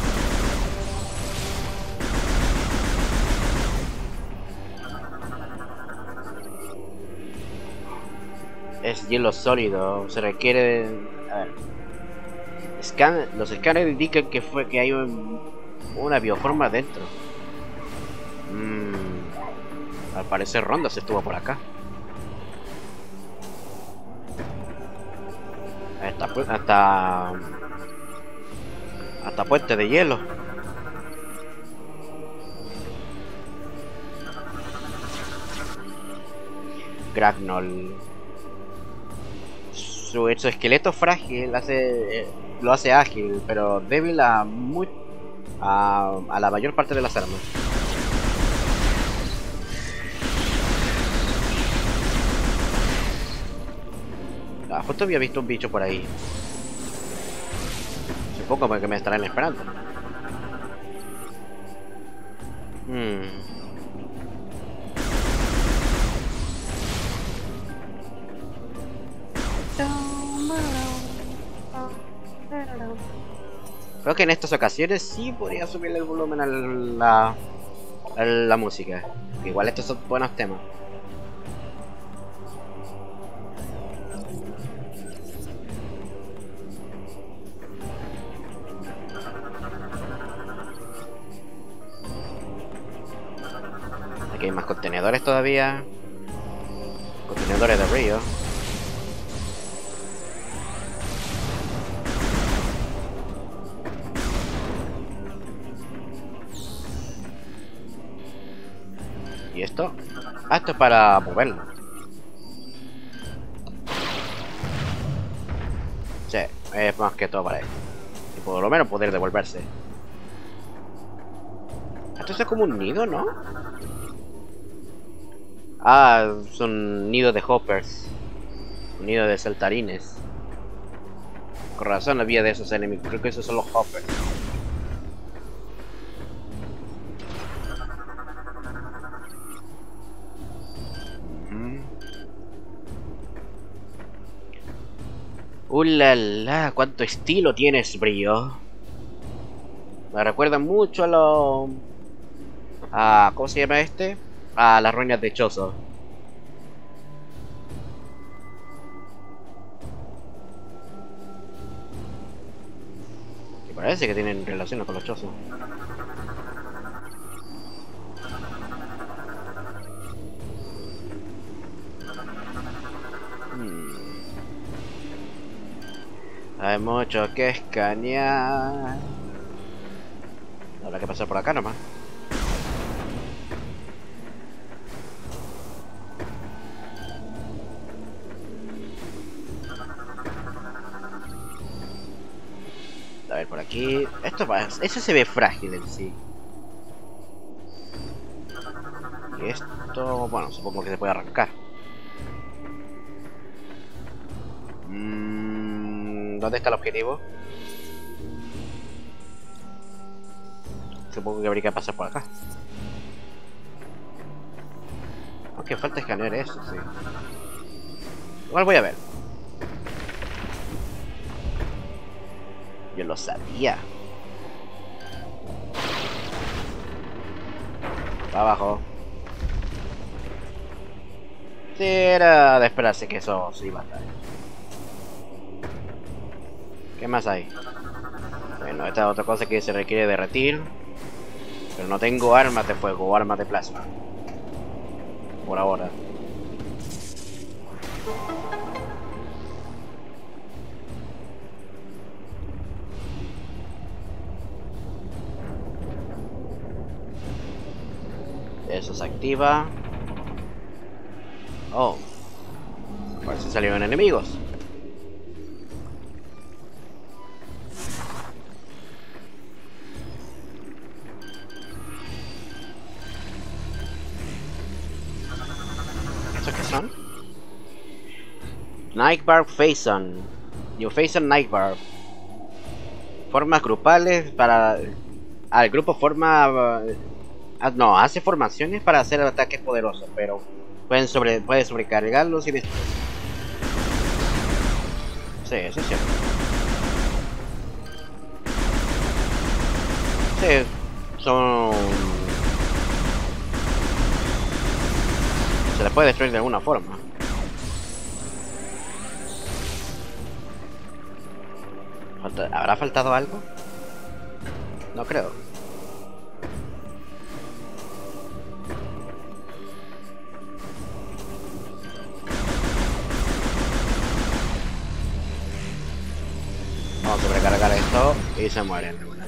Es hielo sólido, se requiere... A ver. Scan... Los escáneres indican que fue que hay un... una bioforma dentro. Mm. Al parecer Ronda se estuvo por acá. Hasta, hasta, hasta puente de hielo. Gragnol. Su exoesqueleto frágil hace, eh, lo hace ágil, pero débil a, muy, a, a la mayor parte de las armas. Ah, justo había visto un bicho por ahí. Supongo que me estarán esperando. Hmm. Creo que en estas ocasiones sí podría subirle el volumen a la, a la música. Igual estos son buenos temas. Aquí hay más contenedores todavía. Contenedores de río. ¿Y esto? Ah, esto es para moverlo. Sí, es más que todo para él. Y por lo menos poder devolverse. Esto es como un nido, ¿no? Ah, son nidos de hoppers. Un nido de saltarines. Con razón había de esos enemigos. Creo que esos son los hoppers. ¡Uh, la, la! ¡Cuánto estilo tienes, Brillo! Me recuerda mucho a lo... a... ¿cómo se llama este? A las ruinas de Chozo. Y parece que tienen relación con los Chozo. Hay mucho que escanear. Habrá que pasar por acá nomás. A ver, por aquí... Esto va... Eso se ve frágil en sí. Y esto... Bueno, supongo que se puede arrancar. Mm, ¿dónde está el objetivo? Supongo que habría que pasar por acá. Ok. que falta escanear eso, sí. Igual voy a ver. Yo lo sabía. Para abajo. Sí, era de esperarse que eso sí iba a estar. ¿Qué más hay? Bueno, esta es otra cosa que se requiere derretir. Pero no tengo armas de fuego o armas de plasma. Por ahora. Eso se activa. Oh. Parece que salieron enemigos. ¿Estos qué son? Nightbarb Phazon. New Phazon Nightbarb. Formas grupales para... Ah, el grupo forma... Ah, no, hace formaciones para hacer ataques poderosos, pero pueden sobre, puede sobrecargarlos y destruir. Sí, eso es cierto. Sí, son... Se les puede destruir de alguna forma. Falta, ¿habrá faltado algo? No creo. Vamos a sobrecargar esto y se mueren de una.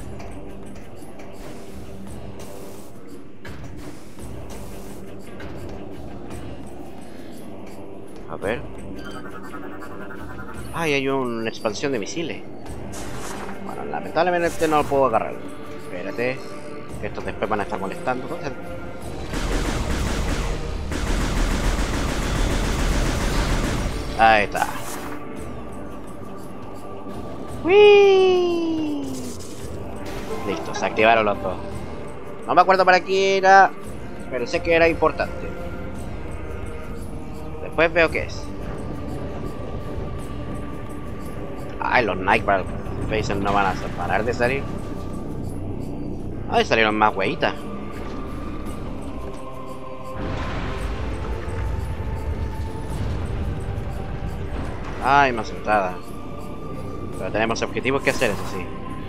A ver. Ay, hay una expansión de misiles. Bueno, lamentablemente no lo puedo agarrar. Espérate, que estos después van a estar molestando. Ahí está. ¡Wii! Listo, se activaron los dos. No me acuerdo para qué era, pero sé que era importante. Después veo qué es. Ay, los Nightbarb Phazon no van a parar de salir. Ay, salieron más hueitas. Ay, más sentada. Pero tenemos objetivos que hacer, eso sí.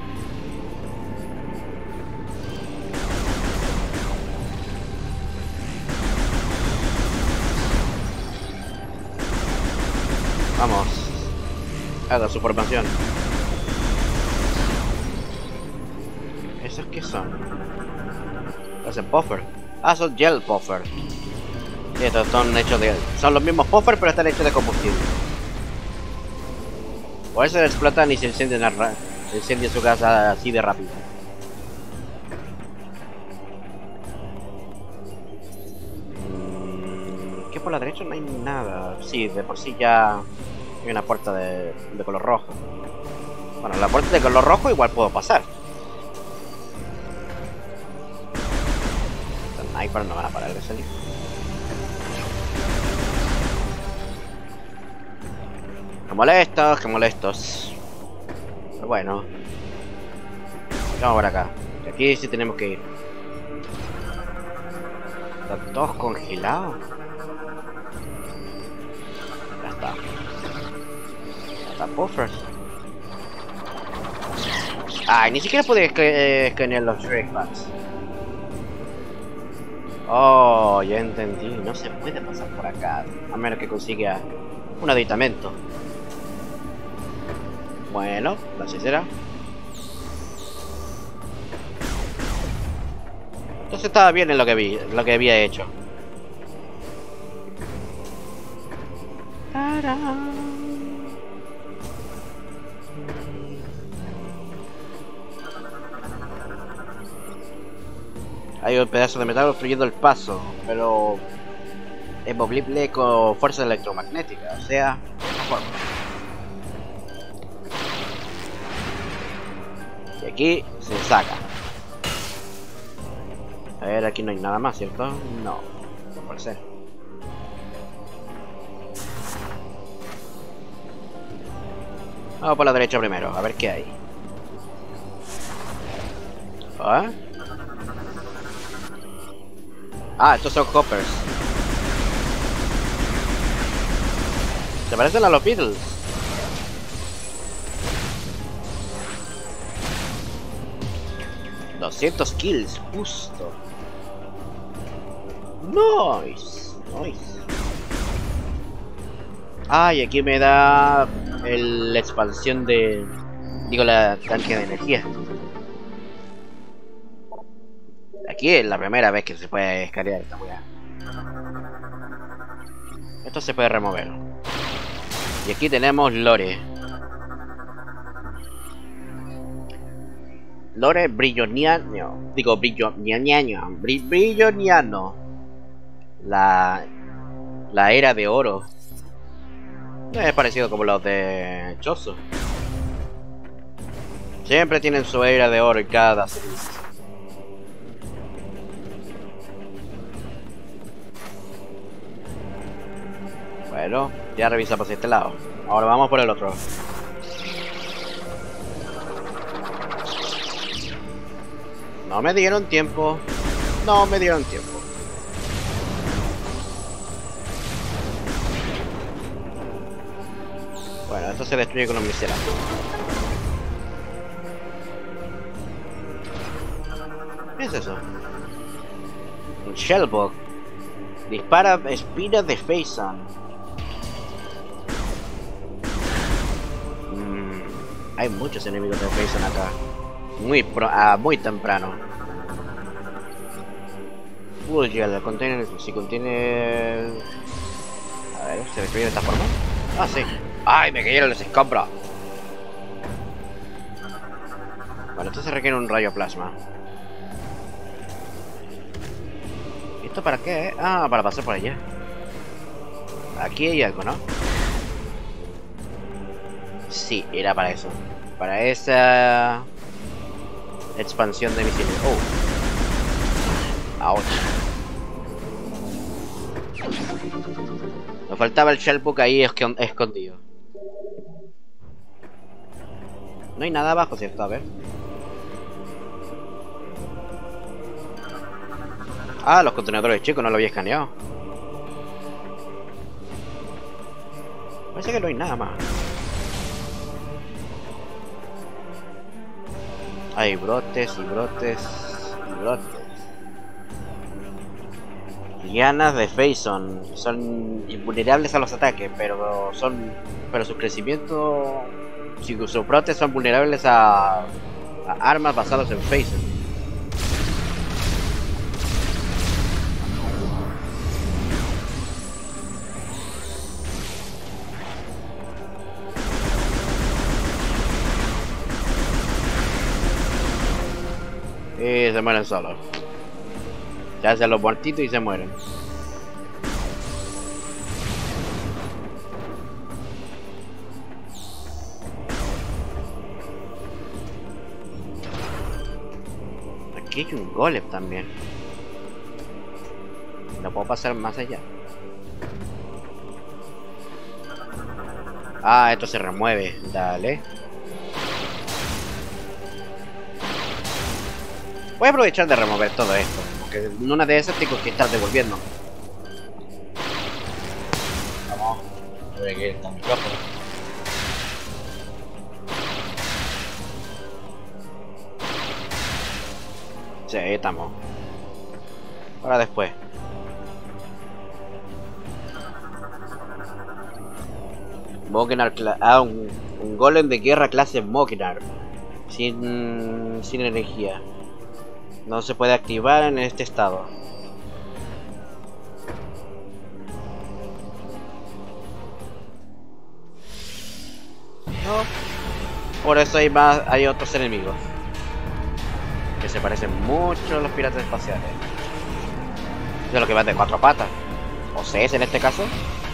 Vamos. Haga su formación. ¿Esos qué son? Hacen puffer. Ah, son gel puffer. Sí, estos son hechos de... Son los mismos puffer, pero están hechos de combustible. Por eso explotan y se incendian, se incendia su casa así de rápido. ¿Qué por la derecha? No hay nada. Sí, de por sí ya hay una puerta de, de color rojo. Bueno, la puerta de color rojo igual puedo pasar. Los snipers no van a parar de salir. Qué molestos, qué molestos. Pero bueno. Vamos por acá. Aquí sí tenemos que ir. Están todos congelados. Ya está. Ya está puffers. Ay, ni siquiera pude escanear los Shrekbacks. Oh, ya entendí. No se puede pasar por acá. A menos que consiga un aditamento. Bueno, así será. Entonces estaba bien en lo que vi, lo que había hecho. Hay un pedazo de metal obstruyendo el paso, pero es movible con fuerza electromagnética, o sea, de esta forma. Y aquí se saca. A ver, aquí no hay nada más, ¿cierto? No, no puede ser. Vamos por la derecha primero, a ver qué hay. ¿Ah? Ah, estos son hoppers. Se parecen a los Beatles. doscientos kills, justo. Nice, nice. Ah, y aquí me da el, la expansión de... Digo, la tanque de energía. Aquí es la primera vez que se puede escanear esta weá. Esto se puede remover. Y aquí tenemos Lore. Lore Brilloniano. Digo, Brilloniano. Brilloniano. La... La era de oro. Es parecido como los de Chozo. Siempre tienen su era de oro en cada serie. Bueno, ya revisamos este lado. Ahora vamos por el otro. No me dieron tiempo. No me dieron tiempo. Bueno, esto se destruye con los misiles. ¿Qué es eso? Un Shellbug. Dispara espinas de Phazon. Mm, hay muchos enemigos de Phazon acá. Muy pro, ah, muy temprano. Full Gel, contiene, si contiene... A ver, ¿se destruye de esta forma? Ah, sí. ¡Ay, me cayeron los escombros! Vale, esto se requiere un rayo plasma. ¿Esto para qué? Ah, para pasar por allá. Aquí hay algo, ¿no? Sí, era para eso. Para esa... expansión de misiles. Oh. Ouch. Nos faltaba el Shellbug ahí escondido. No hay nada abajo, ¿cierto? A ver. Ah, los contenedores chicos, no lo había escaneado. Parece que no hay nada más. Hay brotes y brotes y brotes. Lianas de Phazon son invulnerables a los ataques, pero son, pero su crecimiento, si sus brotes son vulnerables a, a armas basadas en Phazon. Y se mueren solos. Se hacen los muertitos y se mueren. Aquí hay un golem también. No puedo pasar más allá. Ah, esto se remueve. Dale. Voy a aprovechar de remover todo esto, porque en una de esas tengo que estar devolviendo. Vamos. Voy a que está el micrófono. Sí, ahí estamos. Ahora después. Mokinar, ah, un, un golem de guerra clase Mokinar. Sin, sin energía. No se puede activar en este estado. No. Por eso hay más, hay otros enemigos que se parecen mucho a los piratas espaciales. De lo que van de cuatro patas. O seis en este caso.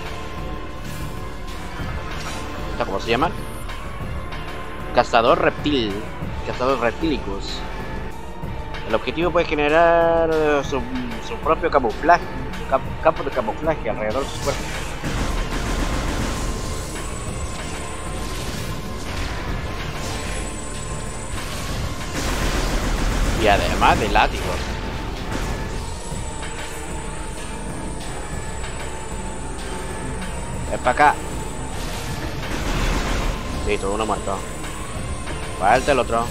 ¿Esto cómo se llama? Cazador reptil. Cazador reptilicus. El objetivo puede generar su, su propio camuflaje, camp, campo de camuflaje alrededor de su cuerpo. Y además de látigos. Es para acá. Listo, uno muerto. Falta el otro.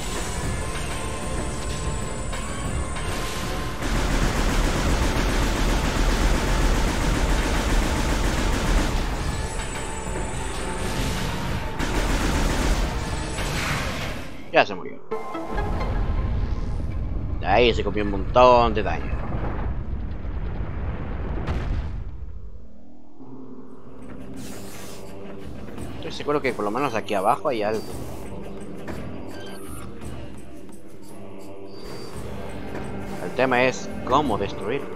Ya se murió. De ahí se comió un montón de daño. Estoy seguro que por lo menos aquí abajo hay algo. El tema es cómo destruirlo.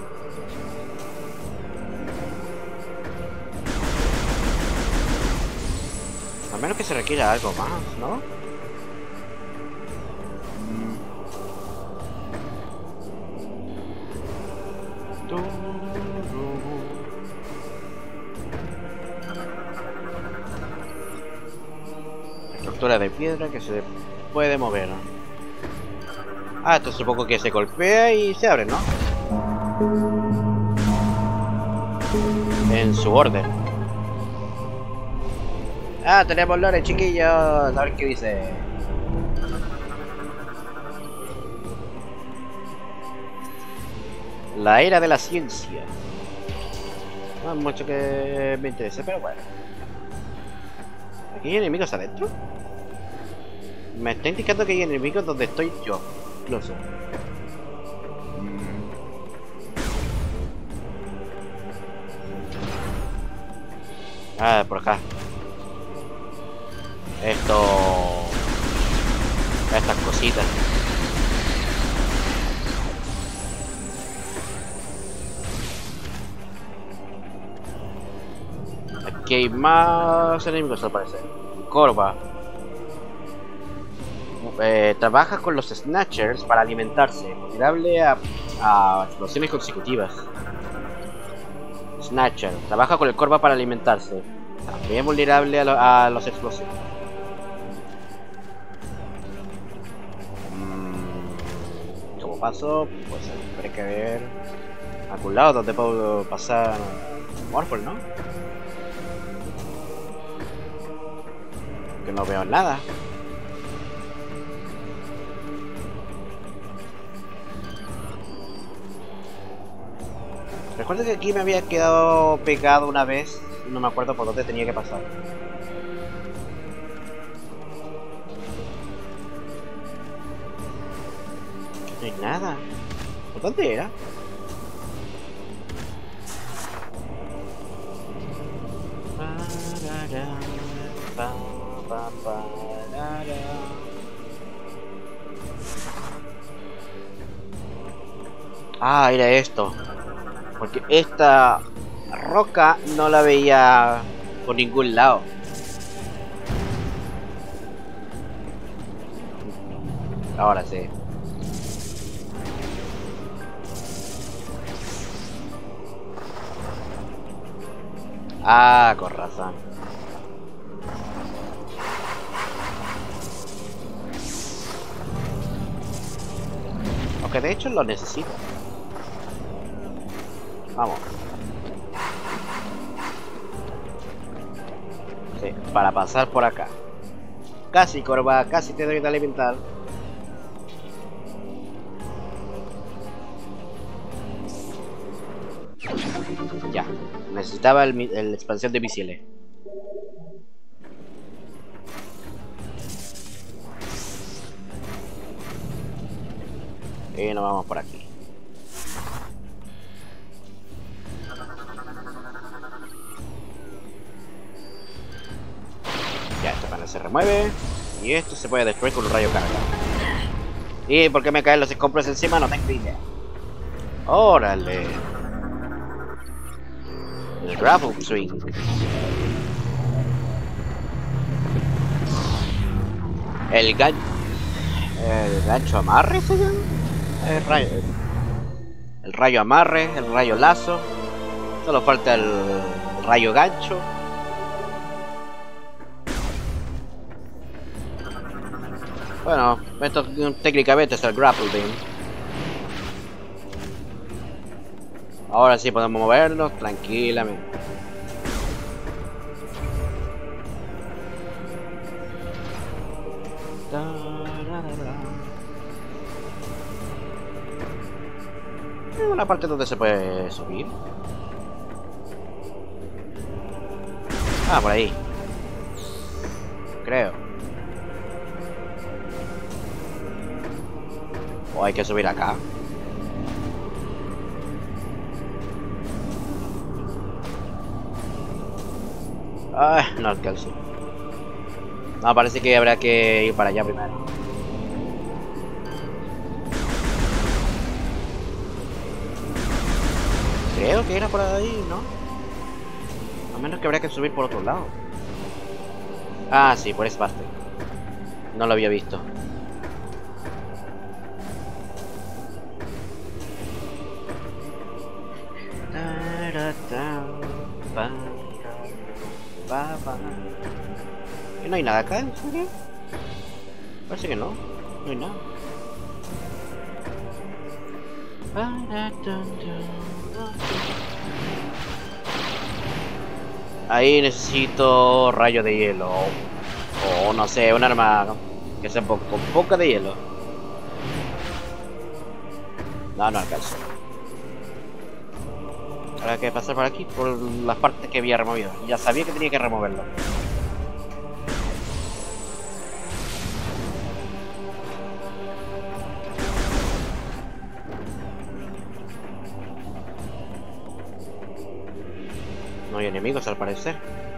A menos que se requiera algo más, ¿no? Estructura de piedra que se puede mover. Ah, esto supongo que se golpea y se abre, ¿no? En su orden. Ah, tenemos lore, chiquillos. A ver qué dice. La era de la ciencia. No hay mucho que me interese, pero bueno. ¿Aquí hay enemigos adentro? Me está indicando que hay enemigos donde estoy yo, incluso. Ah, por acá. Esto... Estas cositas. Aquí hay más enemigos al parecer. Corva. Eh, trabaja con los Snatchers para alimentarse, vulnerable a, a explosiones consecutivas. Snatcher. Trabaja con el Corva para alimentarse, también vulnerable a, lo, a los explosivos. Mm, ¿Cómo paso? Pues tendré que ver a algún lado donde puedo pasar Morphle, ¿no? Que no veo nada. Recuerdo que aquí me había quedado pegado una vez. No me acuerdo por dónde tenía que pasar. No hay nada. ¿Por dónde era? Ah, era esto. Porque esta roca no la veía por ningún lado. Ahora sí. Ah, con razón. Aunque de hecho lo necesito. Vamos. Sí, para pasar por acá. Casi, Corva, casi te doy de alimentar. Ya, necesitaba el, el expansión de misiles. Y nos vamos por aquí. Ya, este panel se remueve. Y esto se puede destruir con un rayo carga. ¿Y por qué me caen los escombros encima? No tengo idea. ¡Órale! El Grapple Swing. El gancho. El gancho amarre se llama. El rayo. El rayo amarre, el rayo lazo. Solo falta el rayo gancho. Bueno, esto técnicamente es el grapple beam. Ahora sí podemos movernos tranquilamente. Hay una parte donde se puede subir. Ah, por ahí. Creo. O hay que subir acá. Ah, no alcanzo. No, parece que habrá que ir para allá primero. Creo que era por ahí, ¿no? A menos que habría que subir por otro lado. Ah, sí, por ese paste. No lo había visto. ¿Y no hay nada acá? ¿En serio? Parece que no. No hay nada. Ahí necesito rayo de hielo. O no sé, un arma que sea con poca de hielo. No, no alcanzo. Habrá que pasar por aquí, por las partes que había removido. Ya sabía que tenía que removerlo. No hay enemigos al parecer.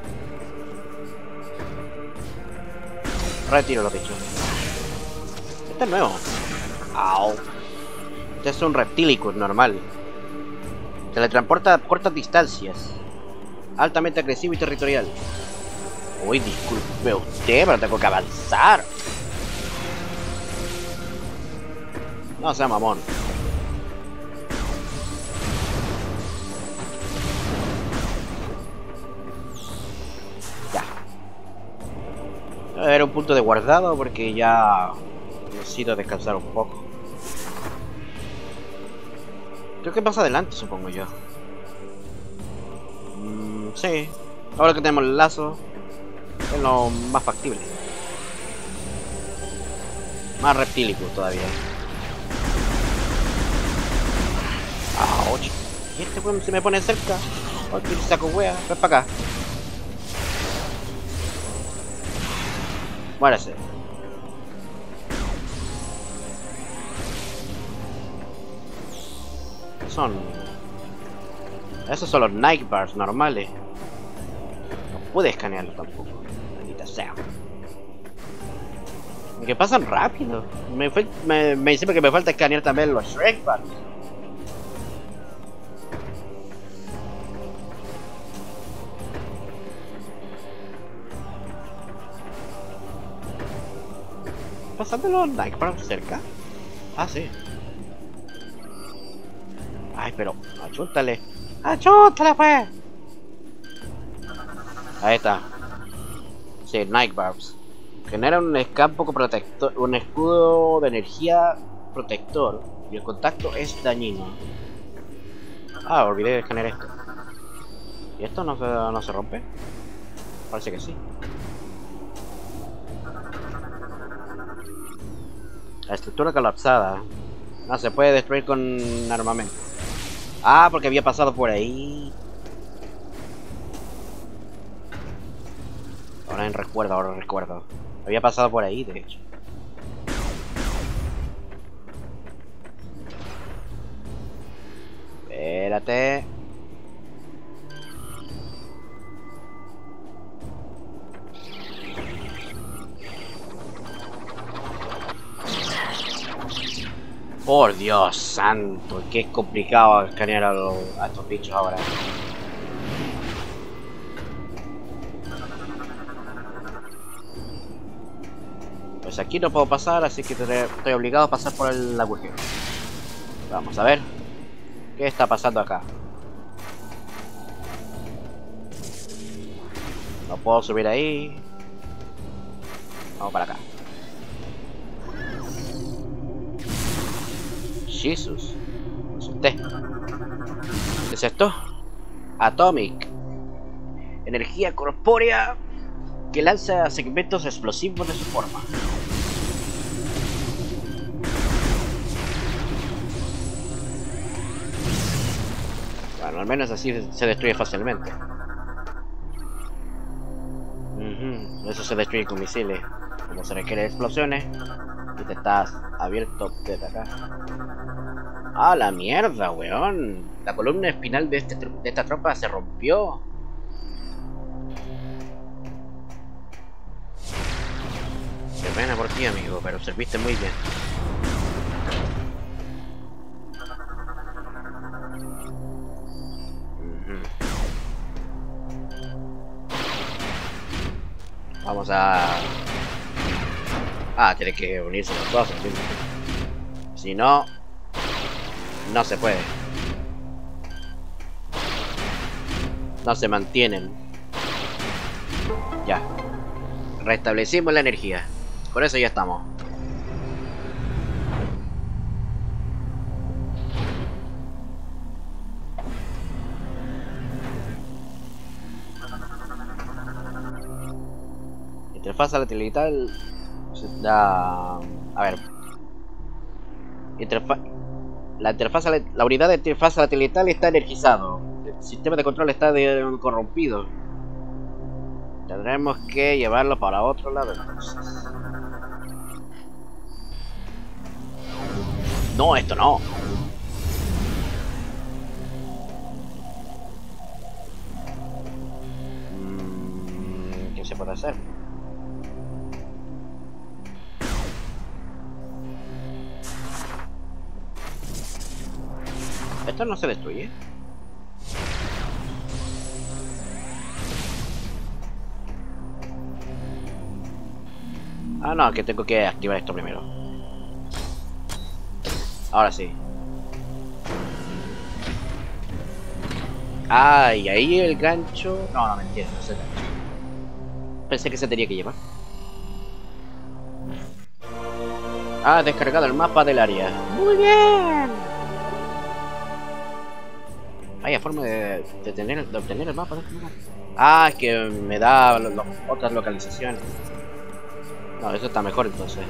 Retiro los bichos. Este es nuevo. Au. Este es un reptílico normal. Teletransporta a cortas distancias. Altamente agresivo y territorial. Uy, disculpe usted, pero tengo que avanzar. No sea mamón. Ya. Era un punto de guardado porque ya necesito descansar un poco. Creo que pasa adelante, supongo yo. Mm, sí. Ahora que tenemos el lazo, es lo más factible. Más reptílico todavía. ¡Auch! Y este weón se me pone cerca. ¡Ay, que saco wea! Ven para acá. Muérase. Son... Esos son los Nightbars normales. No pude escanearlo tampoco. Maldita sea. Que pasan rápido. Me, fue, me, me dice que me falta escanear también los Shrekbars. ¿Pasando los Nightbars cerca? Ah, sí. Ay, pero achúntale. ¡Achúntale, pues! Ahí está. Sí, Nightbarbs. Genera un campo protector, un escudo de energía protector. Y el contacto es dañino. Ah, olvidé de escanear esto. ¿Y esto no se, no se rompe? Parece que sí. La estructura colapsada. No se puede destruir con armamento. Ah, porque había pasado por ahí. Ahora en recuerdo, ahora recuerdo. Había pasado por ahí, de hecho. Espérate. Por Dios santo, qué complicado escanear a, los, a estos bichos ahora. Pues aquí no puedo pasar, así que estoy obligado a pasar por el agujero. Vamos a ver qué está pasando acá. No puedo subir ahí. Vamos para acá. Jesus. Me asusté. ¿Qué es esto? Atomic. Energía corpórea que lanza segmentos explosivos de su forma. Bueno, al menos así se destruye fácilmente. Uh-huh. Eso se destruye con misiles. Como se requiere explosiones y te estás abierto desde acá. ¡Ah, la mierda, weón! La columna espinal de, este, de esta tropa se rompió. Qué pena por ti, amigo, pero serviste muy bien. Uh-huh. Vamos a... Ah, tiene que unirse los dos, ¿sí? Si no... No se puede. No se mantienen. Ya. Restablecimos la energía. Por eso ya estamos. Interfaz satelital. Da... A ver. Interfaz. La interfaz, la unidad de interfaz satelital está energizado. El sistema de control está de, corrompido. Tendremos que llevarlo para otro lado entonces. No, esto no. Mm, ¿qué se puede hacer? ¿Esto no se destruye? Ah, no, que tengo que activar esto primero. Ahora sí. Ah, y ahí el gancho... No, no, mentira, no se gancho. Pensé que se tenía que llevar. Ah, descargado el mapa del área. Muy bien. Hay forma de, de, tener, de obtener el mapa de este lugar. Ah, es que me da lo, lo, otras localizaciones. No, eso está mejor entonces.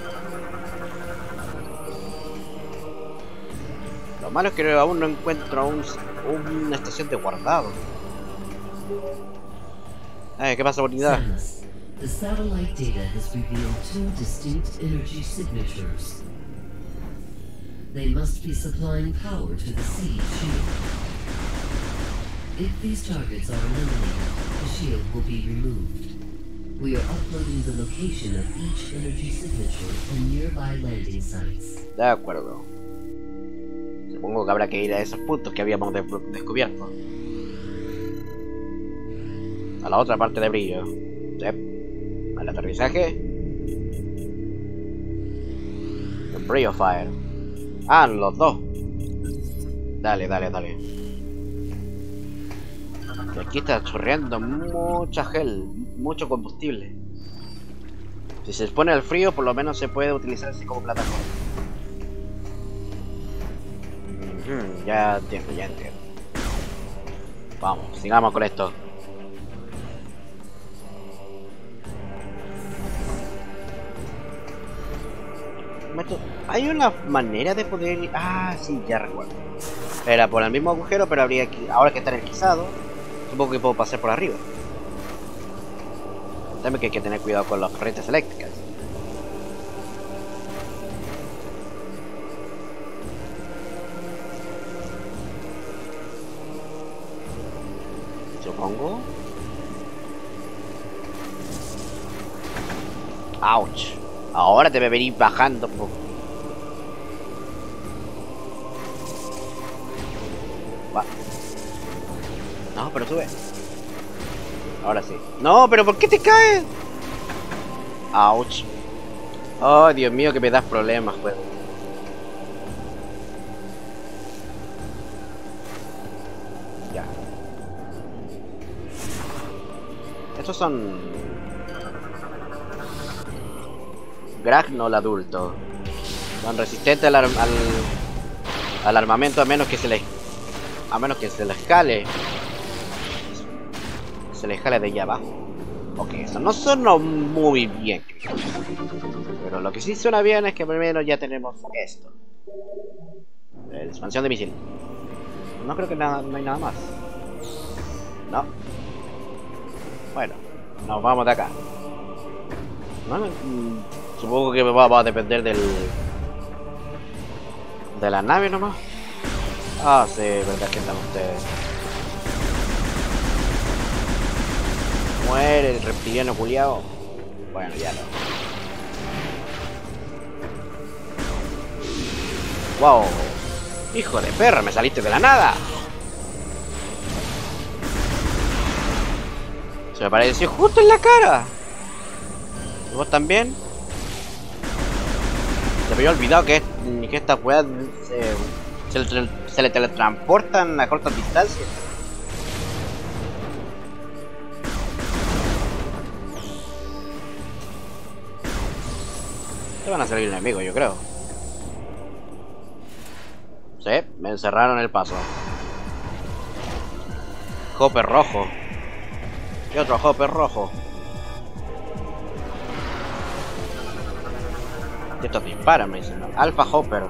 Lo malo es que aún no encuentro un, una estación de guardado. Eh, ¿qué pasa, unidad? The satellite data has revealed two distinct energy signatures. They must be supplying power to the siege shield. If these targets are eliminated, the shield will be removed. We are uploading the location of each energy signature and nearby landing sites. De acuerdo. Supongo que habrá que ir a esos puntos que habíamos de descubierto. A la otra parte de brillo. Sí. Al aterrizaje. El brillo fire. Ah, los dos. Dale, dale, dale. Y aquí está chorreando mucha gel, mucho combustible. Si se expone al frío, por lo menos se puede utilizar así como plataforma. Mm-hmm, ya entiendo, ya entiendo. Vamos, sigamos con esto. Hay una manera de poder... Ah, sí, ya recuerdo. Era por el mismo agujero, pero habría que... Ahora que está energizado, supongo que puedo pasar por arriba. También que hay que tener cuidado con las corrientes eléctricas. Supongo. Ouch. Ahora debe venir bajando un poco. Va. No, pero sube. Ahora sí. No, pero ¿por qué te caes? Ouch. Oh, Dios mío, que me das problemas, juego. Ya. Estos son... Gragnol adulto. Son resistentes al, al, al armamento, a menos que se le a menos que se le escale se le jale de allá abajo. Ok, eso no suena muy bien, pero lo que sí suena bien es que primero ya tenemos esto, la expansión de misil. No creo que nada, no hay nada más. No. Bueno, nos vamos de acá. No, mm, supongo que va, va a depender del de la nave nomás. Ah, sí, verdad que están ustedes. Muere el reptiliano culiao. Bueno, ya no. Wow. Hijo de perra, me saliste de la nada. Se me apareció justo en la cara. ¿Y vos también? Se me había olvidado que, que estas weas se, se, le, se le teletransportan a cortas distancias. Te van a salir enemigos, yo creo. Sí, me encerraron el paso. Hopper rojo. Y otro Hopper rojo. Estos disparan, me dicen. Alpha Hopper.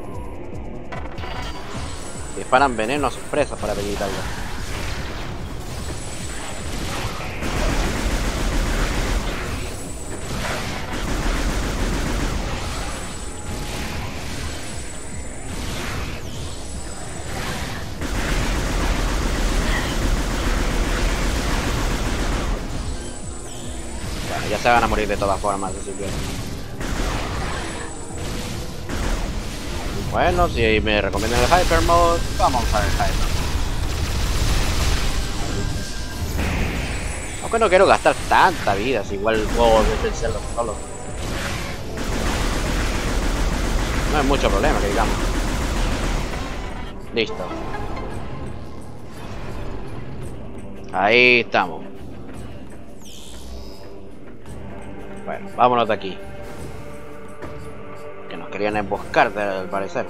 Disparan veneno a sus presas para debilitarlo. Bueno, ya se van a morir de todas formas, así que... Bueno, si me recomiendan el Hyper Mode, vamos a usar el Hyper Mode. Aunque no quiero gastar tanta vida, si igual puedo defenderlo solo. No hay mucho problema, que digamos. Listo. Ahí estamos. Bueno, vámonos de aquí. Que nos querían emboscar, al parecer.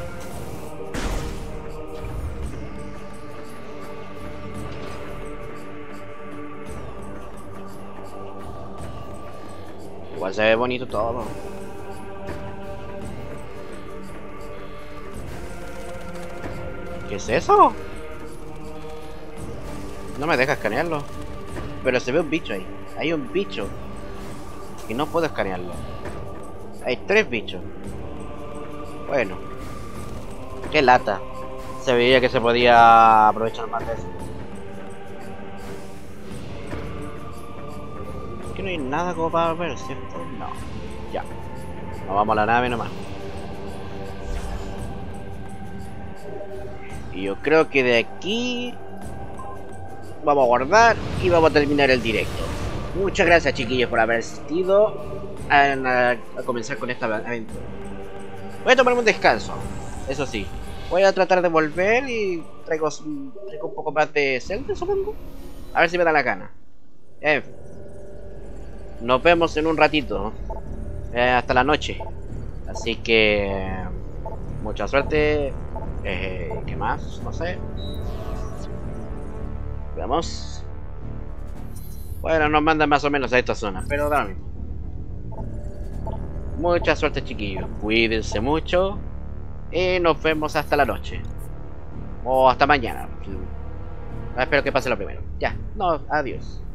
Igual se ve bonito todo. ¿Qué es eso? No me deja escanearlo. Pero se ve un bicho ahí. Hay un bicho. Y no puedo escanearlo. Hay tres bichos. Bueno. Qué lata. Se veía que se podía aprovechar más de eso. Es que no hay nada como para ver, ¿cierto? No. Ya. Nos vamos a la nave nomás. Y yo creo que de aquí vamos a guardar y vamos a terminar el directo. Muchas gracias, chiquillos, por haber asistido a, a, a comenzar con esta aventura. Voy a tomarme un descanso, eso sí. Voy a tratar de volver y traigo, traigo un poco más de Zelda, supongo. A ver si me da la gana. Eh, nos vemos en un ratito. Eh, hasta la noche. Así que... mucha suerte. Eh, ¿Qué más? No sé. Veamos. Bueno, nos mandan más o menos a esta zona, pero da lo mismo. Mucha suerte, chiquillos. Cuídense mucho. Y nos vemos hasta la noche. O hasta mañana. Espero que pase lo primero. Ya, no, adiós.